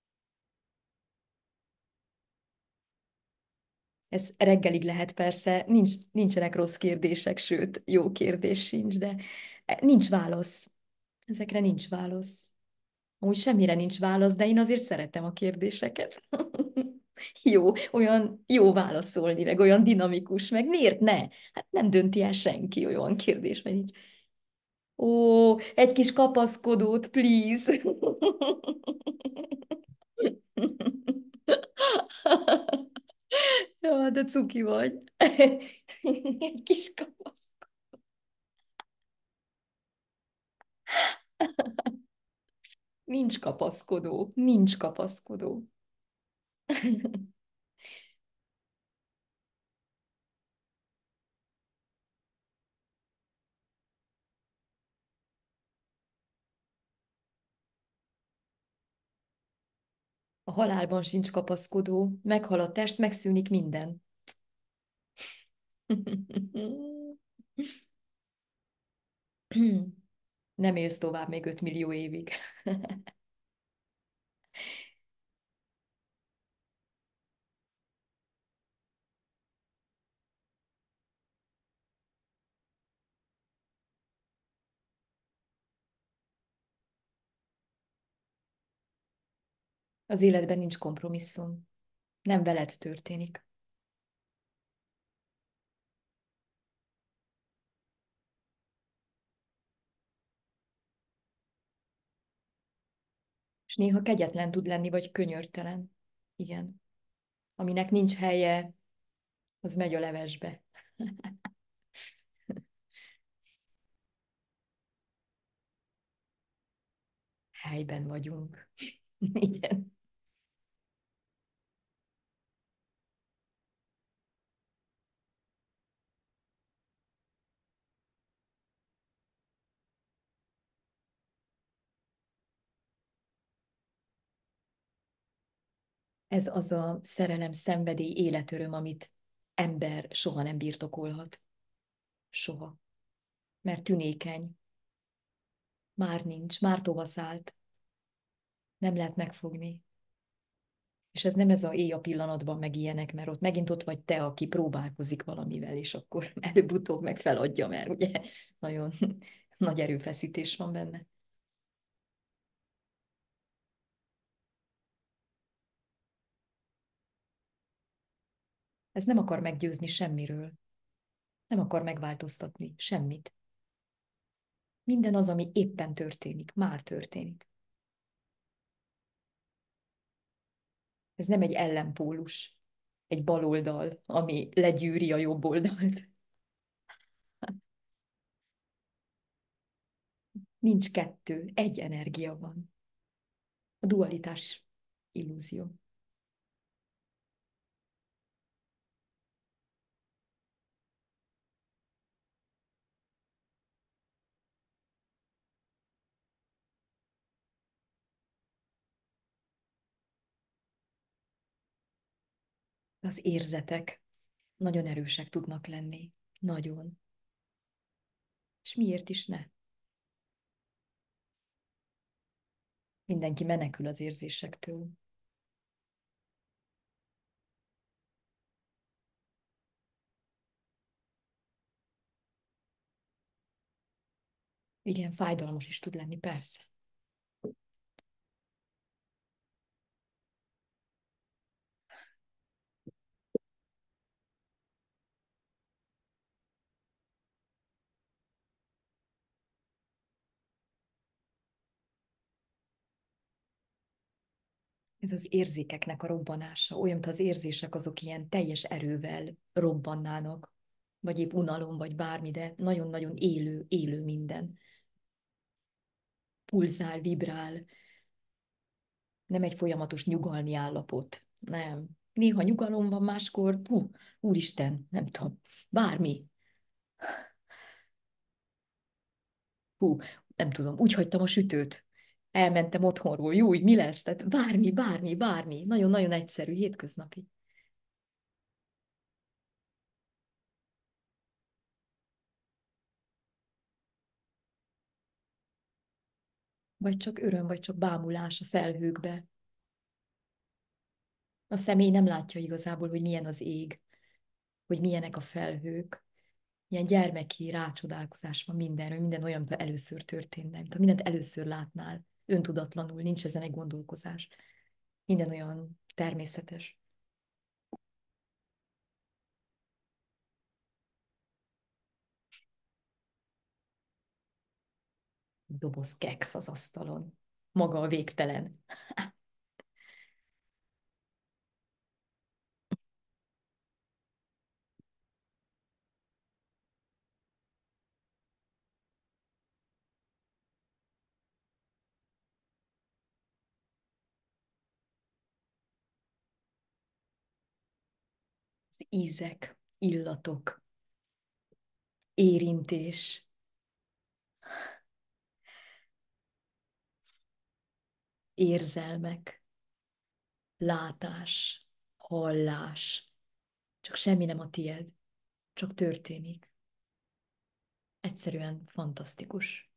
Ez reggelig lehet persze, nincs, nincsenek rossz kérdések, sőt, jó kérdés sincs, de nincs válasz. Ezekre nincs válasz. Amúgy semmire nincs válasz, de én azért szeretem a kérdéseket. Jó, olyan jó válaszolni, meg olyan dinamikus, meg miért ne? Hát nem dönti el senki olyan kérdés, mert így, ó, egy kis kapaszkodót, please. Ja, de cuki vagy. Egy kis kapasz. Nincs kapaszkodó, nincs kapaszkodó. A halálban sincs kapaszkodó. Meghal a test, megszűnik minden. Nem élsz tovább még öt millió évig. Az életben nincs kompromisszum. Nem veled történik. És néha kegyetlen tud lenni, vagy könyörtelen. Igen. Aminek nincs helye, az megy a levesbe. Helyben vagyunk. Igen. Ez az a szerelem, szenvedély, életöröm, amit ember soha nem birtokolhat. Soha. Mert tünékeny. Már nincs, már tovaszállt. Nem lehet megfogni. És ez nem ez a éj a pillanatban meg ilyenek, mert ott megint ott vagy te, aki próbálkozik valamivel, és akkor előbb-utóbb meg feladja, mert ugye nagyon nagy erőfeszítés van benne. Ez nem akar meggyőzni semmiről. Nem akar megváltoztatni semmit. Minden az, ami éppen történik, már történik. Ez nem egy ellenpólus, egy baloldal, ami legyűri a jobb oldalt. Nincs kettő, egy energia van. A dualitás illúzió. Az érzetek nagyon erősek tudnak lenni. Nagyon. És miért is ne? Mindenki menekül az érzésektől. Igen, fájdalmas is tud lenni, persze. Ez az érzékeknek a robbanása, olyan, mint az érzések azok ilyen teljes erővel robbannának, vagy épp unalom, vagy bármi, de nagyon-nagyon élő, élő minden. Pulzál, vibrál, nem egy folyamatos nyugalmi állapot. Nem. Néha nyugalom van, máskor, hú, úristen, nem tudom, bármi. Hú, nem tudom, úgy hagytam a sütőt. Elmentem otthonról, jó, így mi lesz? Tehát bármi, bármi, bármi. Nagyon-nagyon egyszerű, hétköznapi. Vagy csak öröm, vagy csak bámulás a felhőkbe. A személy nem látja igazából, hogy milyen az ég, hogy milyenek a felhők. Ilyen gyermeki rácsodálkozás van mindenről, minden olyan, mint először történne, mint ha mindent először látnál, öntudatlanul, nincs ezen egy gondolkozás. Minden olyan természetes. Doboz keksz az asztalon. Maga a végtelen. Az ízek, illatok, érintés, érzelmek, látás, hallás. Csak semmi nem a tied, csak történik. Egyszerűen fantasztikus.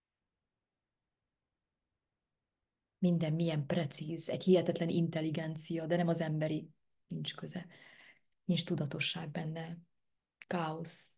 Minden milyen precíz, egy hihetetlen intelligencia, de nem az emberi, nincs köze. Nincs tudatosság benne. Káosz.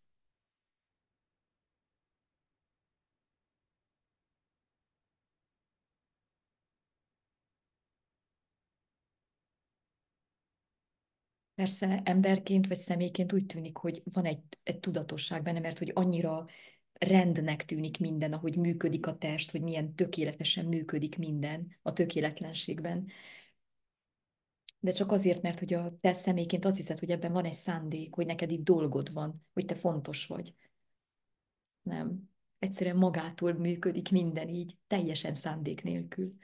Persze emberként vagy személyként úgy tűnik, hogy van egy, egy tudatosság benne, mert hogy annyira rendnek tűnik minden, ahogy működik a test, hogy milyen tökéletesen működik minden a tökéletlenségben. De csak azért, mert hogy a te személyként azt hiszed, hogy ebben van egy szándék, hogy neked itt dolgod van, hogy te fontos vagy. Nem. Egyszerűen magától működik minden így, teljesen szándék nélkül.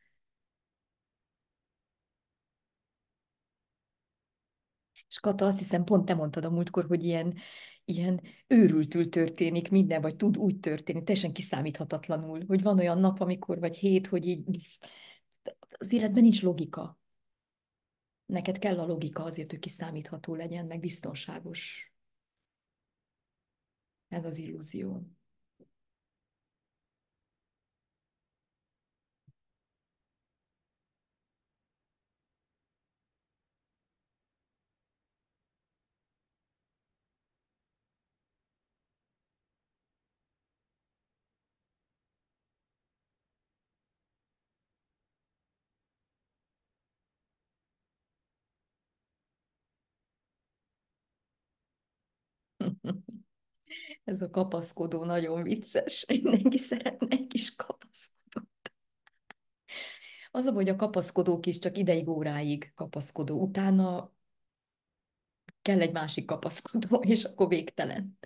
És Kata, azt hiszem, pont te mondtad a múltkor, hogy ilyen, ilyen őrültül történik minden, vagy tud úgy történni, teljesen kiszámíthatatlanul, hogy van olyan nap, amikor, vagy hét, hogy így az életben nincs logika. Neked kell a logika azért, hogy kiszámítható legyen, meg biztonságos. Ez az illúzió. Ez a kapaszkodó nagyon vicces. Mindenki szeretne egy kis kapaszkodó. Az a, hogy a kapaszkodók is csak ideig, óráig kapaszkodó. Utána kell egy másik kapaszkodó, és akkor végtelen.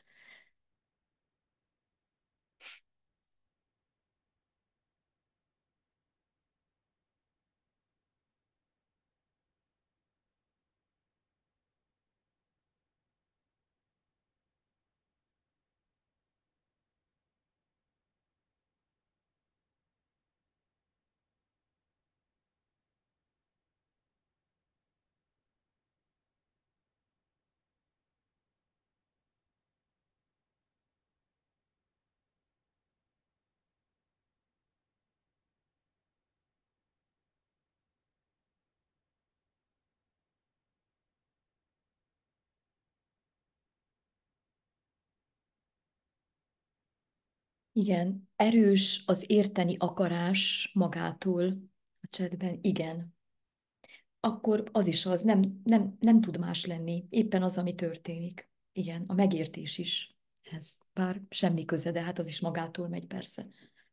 Igen, erős az érteni akarás magától a csetben, igen. Akkor az is az, nem, nem, nem tud más lenni, éppen az, ami történik. Igen, a megértés is ez. Bár semmi köze, de hát az is magától megy persze.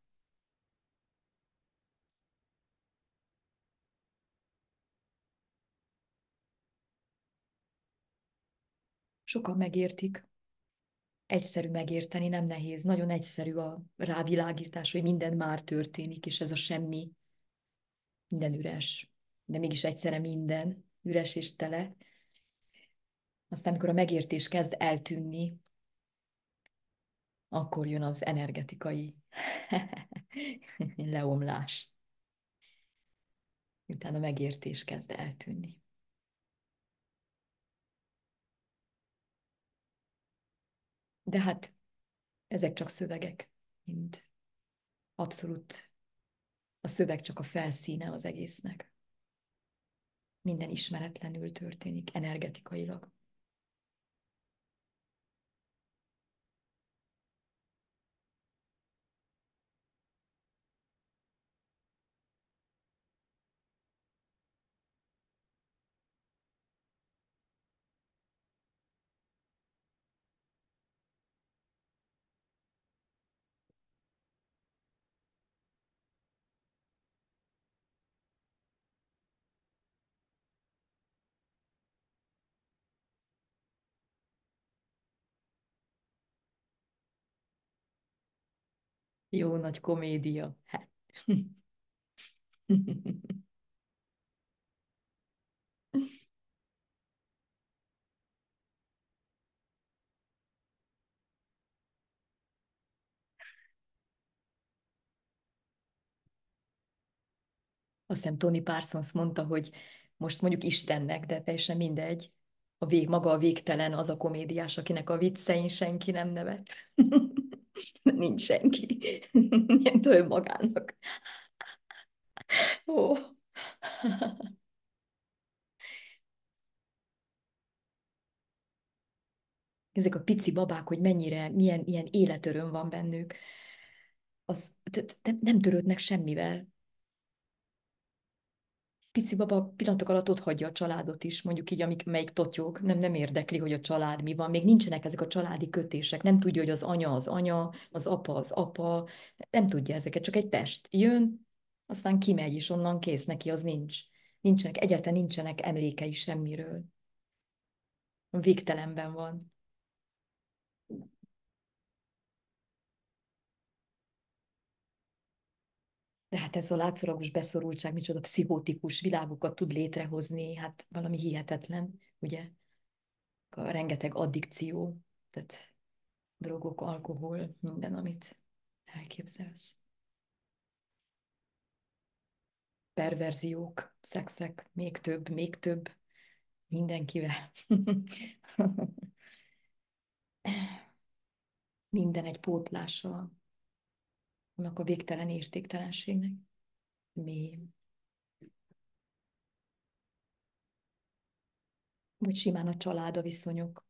Sokan megértik. Egyszerű megérteni, nem nehéz. Nagyon egyszerű a rávilágítás, hogy minden már történik, és ez a semmi, minden üres. De mégis egyszerre minden üres és tele. Aztán, amikor a megértés kezd eltűnni, akkor jön az energetikai leomlás. Utána a megértés kezd eltűnni. De hát ezek csak szövegek, mint abszolút a szöveg csak a felszíne az egésznek. Minden ismeretlenül történik energetikailag. Jó nagy komédia. Hát. Azt hiszem Tony Parsons mondta, hogy most mondjuk Istennek, de teljesen mindegy. A vég, maga a végtelen az a komédiás, akinek a viccein senki nem nevet. Nincs senki. Ilyen től magának. Ó. Ezek a pici babák, hogy mennyire, milyen ilyen életöröm van bennük, az t- t- nem törődnek semmivel. Pici baba pillanatok alatt ott hagyja a családot is, mondjuk így, amik, melyik totyog, nem, nem érdekli, hogy a család mi van, még nincsenek ezek a családi kötések, nem tudja, hogy az anya az anya, az apa az apa, nem tudja ezeket, csak egy test jön, aztán kimegy, és onnan kész, neki az nincs. Nincsenek, egyáltalán nincsenek emlékei semmiről. Végtelenben van. De hát ez a látszólagos beszorultság, micsoda pszichótikus világokat tud létrehozni, hát valami hihetetlen, ugye? A rengeteg addikció, tehát drogok, alkohol, minden, amit elképzelsz. Perverziók, szexek, még több, még több. Mindenkivel. Minden egy pótlása annak a végtelen értéktelenségnek. Mi? Vagy simán a család, a viszonyok.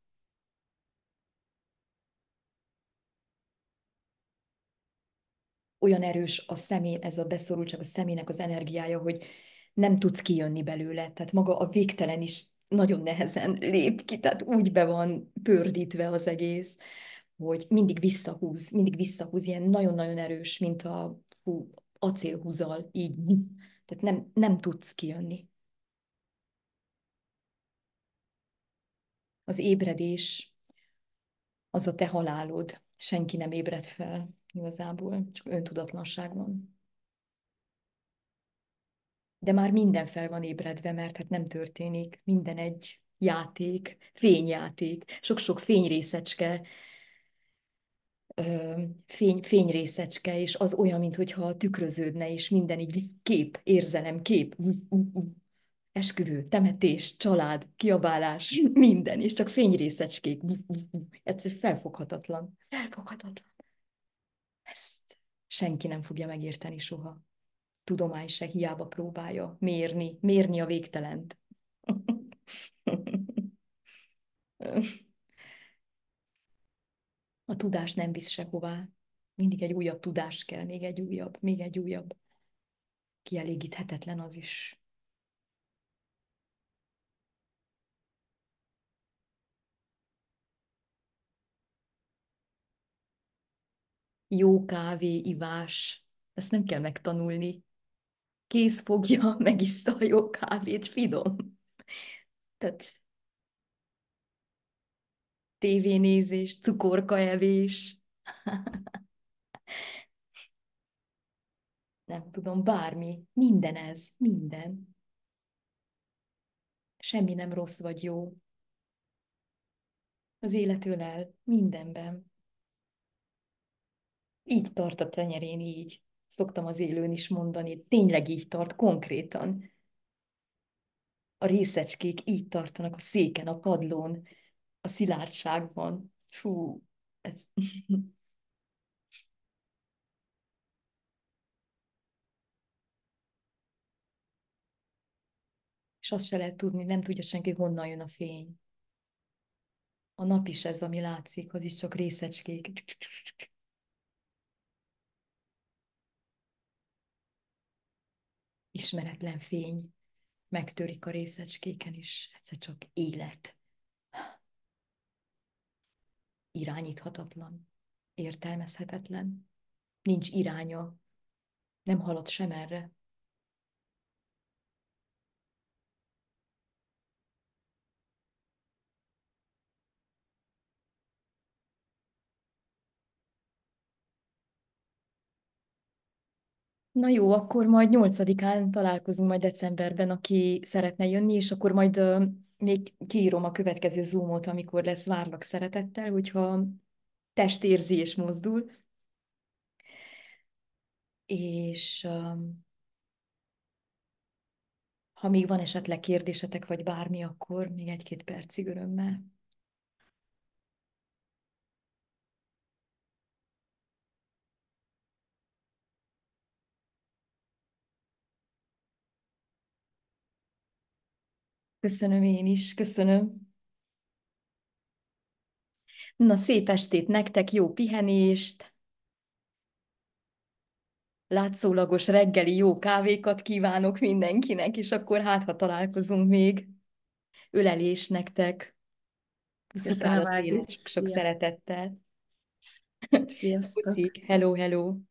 Olyan erős a személy, ez a beszorultság, a személynek az energiája, hogy nem tudsz kijönni belőle. Tehát maga a végtelen is nagyon nehezen lép ki, tehát úgy be van pördítve az egész, hogy mindig visszahúz, mindig visszahúz, ilyen nagyon-nagyon erős, mint a hú, acélhúzal, így. Tehát nem, nem tudsz kijönni. Az ébredés az a te halálod. Senki nem ébred fel igazából, csak öntudatlanság van. De már minden fel van ébredve, mert hát nem történik. Minden egy játék, fényjáték, sok-sok fényrészecske, ö, fény, fényrészecske, és az olyan, mintha tükröződne, és minden így kép, érzelem, kép, uh, uh, uh. Esküvő, temetés, család, kiabálás, minden, és csak fényrészecskék. Uh, uh, uh. Egyszerűen felfoghatatlan. Felfoghatatlan. Ezt senki nem fogja megérteni soha. Tudomány se hiába próbálja mérni, mérni a végtelent. A tudás nem visz sehová. Mindig egy újabb tudás kell, még egy újabb, még egy újabb. Kielégíthetetlen az is. Jó kávé, ivás, ezt nem kell megtanulni. Kéz fogja, megissza a jó kávét, finom. Tehát tévénézés, cukorkaevés, nem tudom, bármi. Minden ez, minden. Semmi nem rossz vagy jó. Az élet ölel mindenben. Így tart a tenyerén, így. Szoktam az élőn is mondani, tényleg így tart, konkrétan. A részecskék így tartanak a széken, a padlón, a szilárdságban. Fú, ez... És azt se lehet tudni, nem tudja senki, honnan jön a fény. A nap is ez, ami látszik, az is csak részecskék. Ismeretlen fény megtörik a részecskéken is. Egyszer csak élet. Irányíthatatlan. Értelmezhetetlen. Nincs iránya. Nem halad sem erre. Na jó, akkor majd nyolcadikán találkozunk majd decemberben, aki szeretne jönni, és akkor majd ö, még kiírom a következő zoomot, amikor lesz, várlak szeretettel, hogyha test érzi és mozdul. És ö, ha még van esetleg kérdésetek, vagy bármi, akkor még egy-két percig örömmel. Köszönöm én is, köszönöm. Na, szép estét nektek, jó pihenést, látszólagos reggeli jó kávékat kívánok mindenkinek, és akkor hát, ha találkozunk még. Ölelés nektek. Puszikál Köszönöm, a Ági. élet, sok Szia. szeretettel. Sziasztok. Puszik, hello, hello.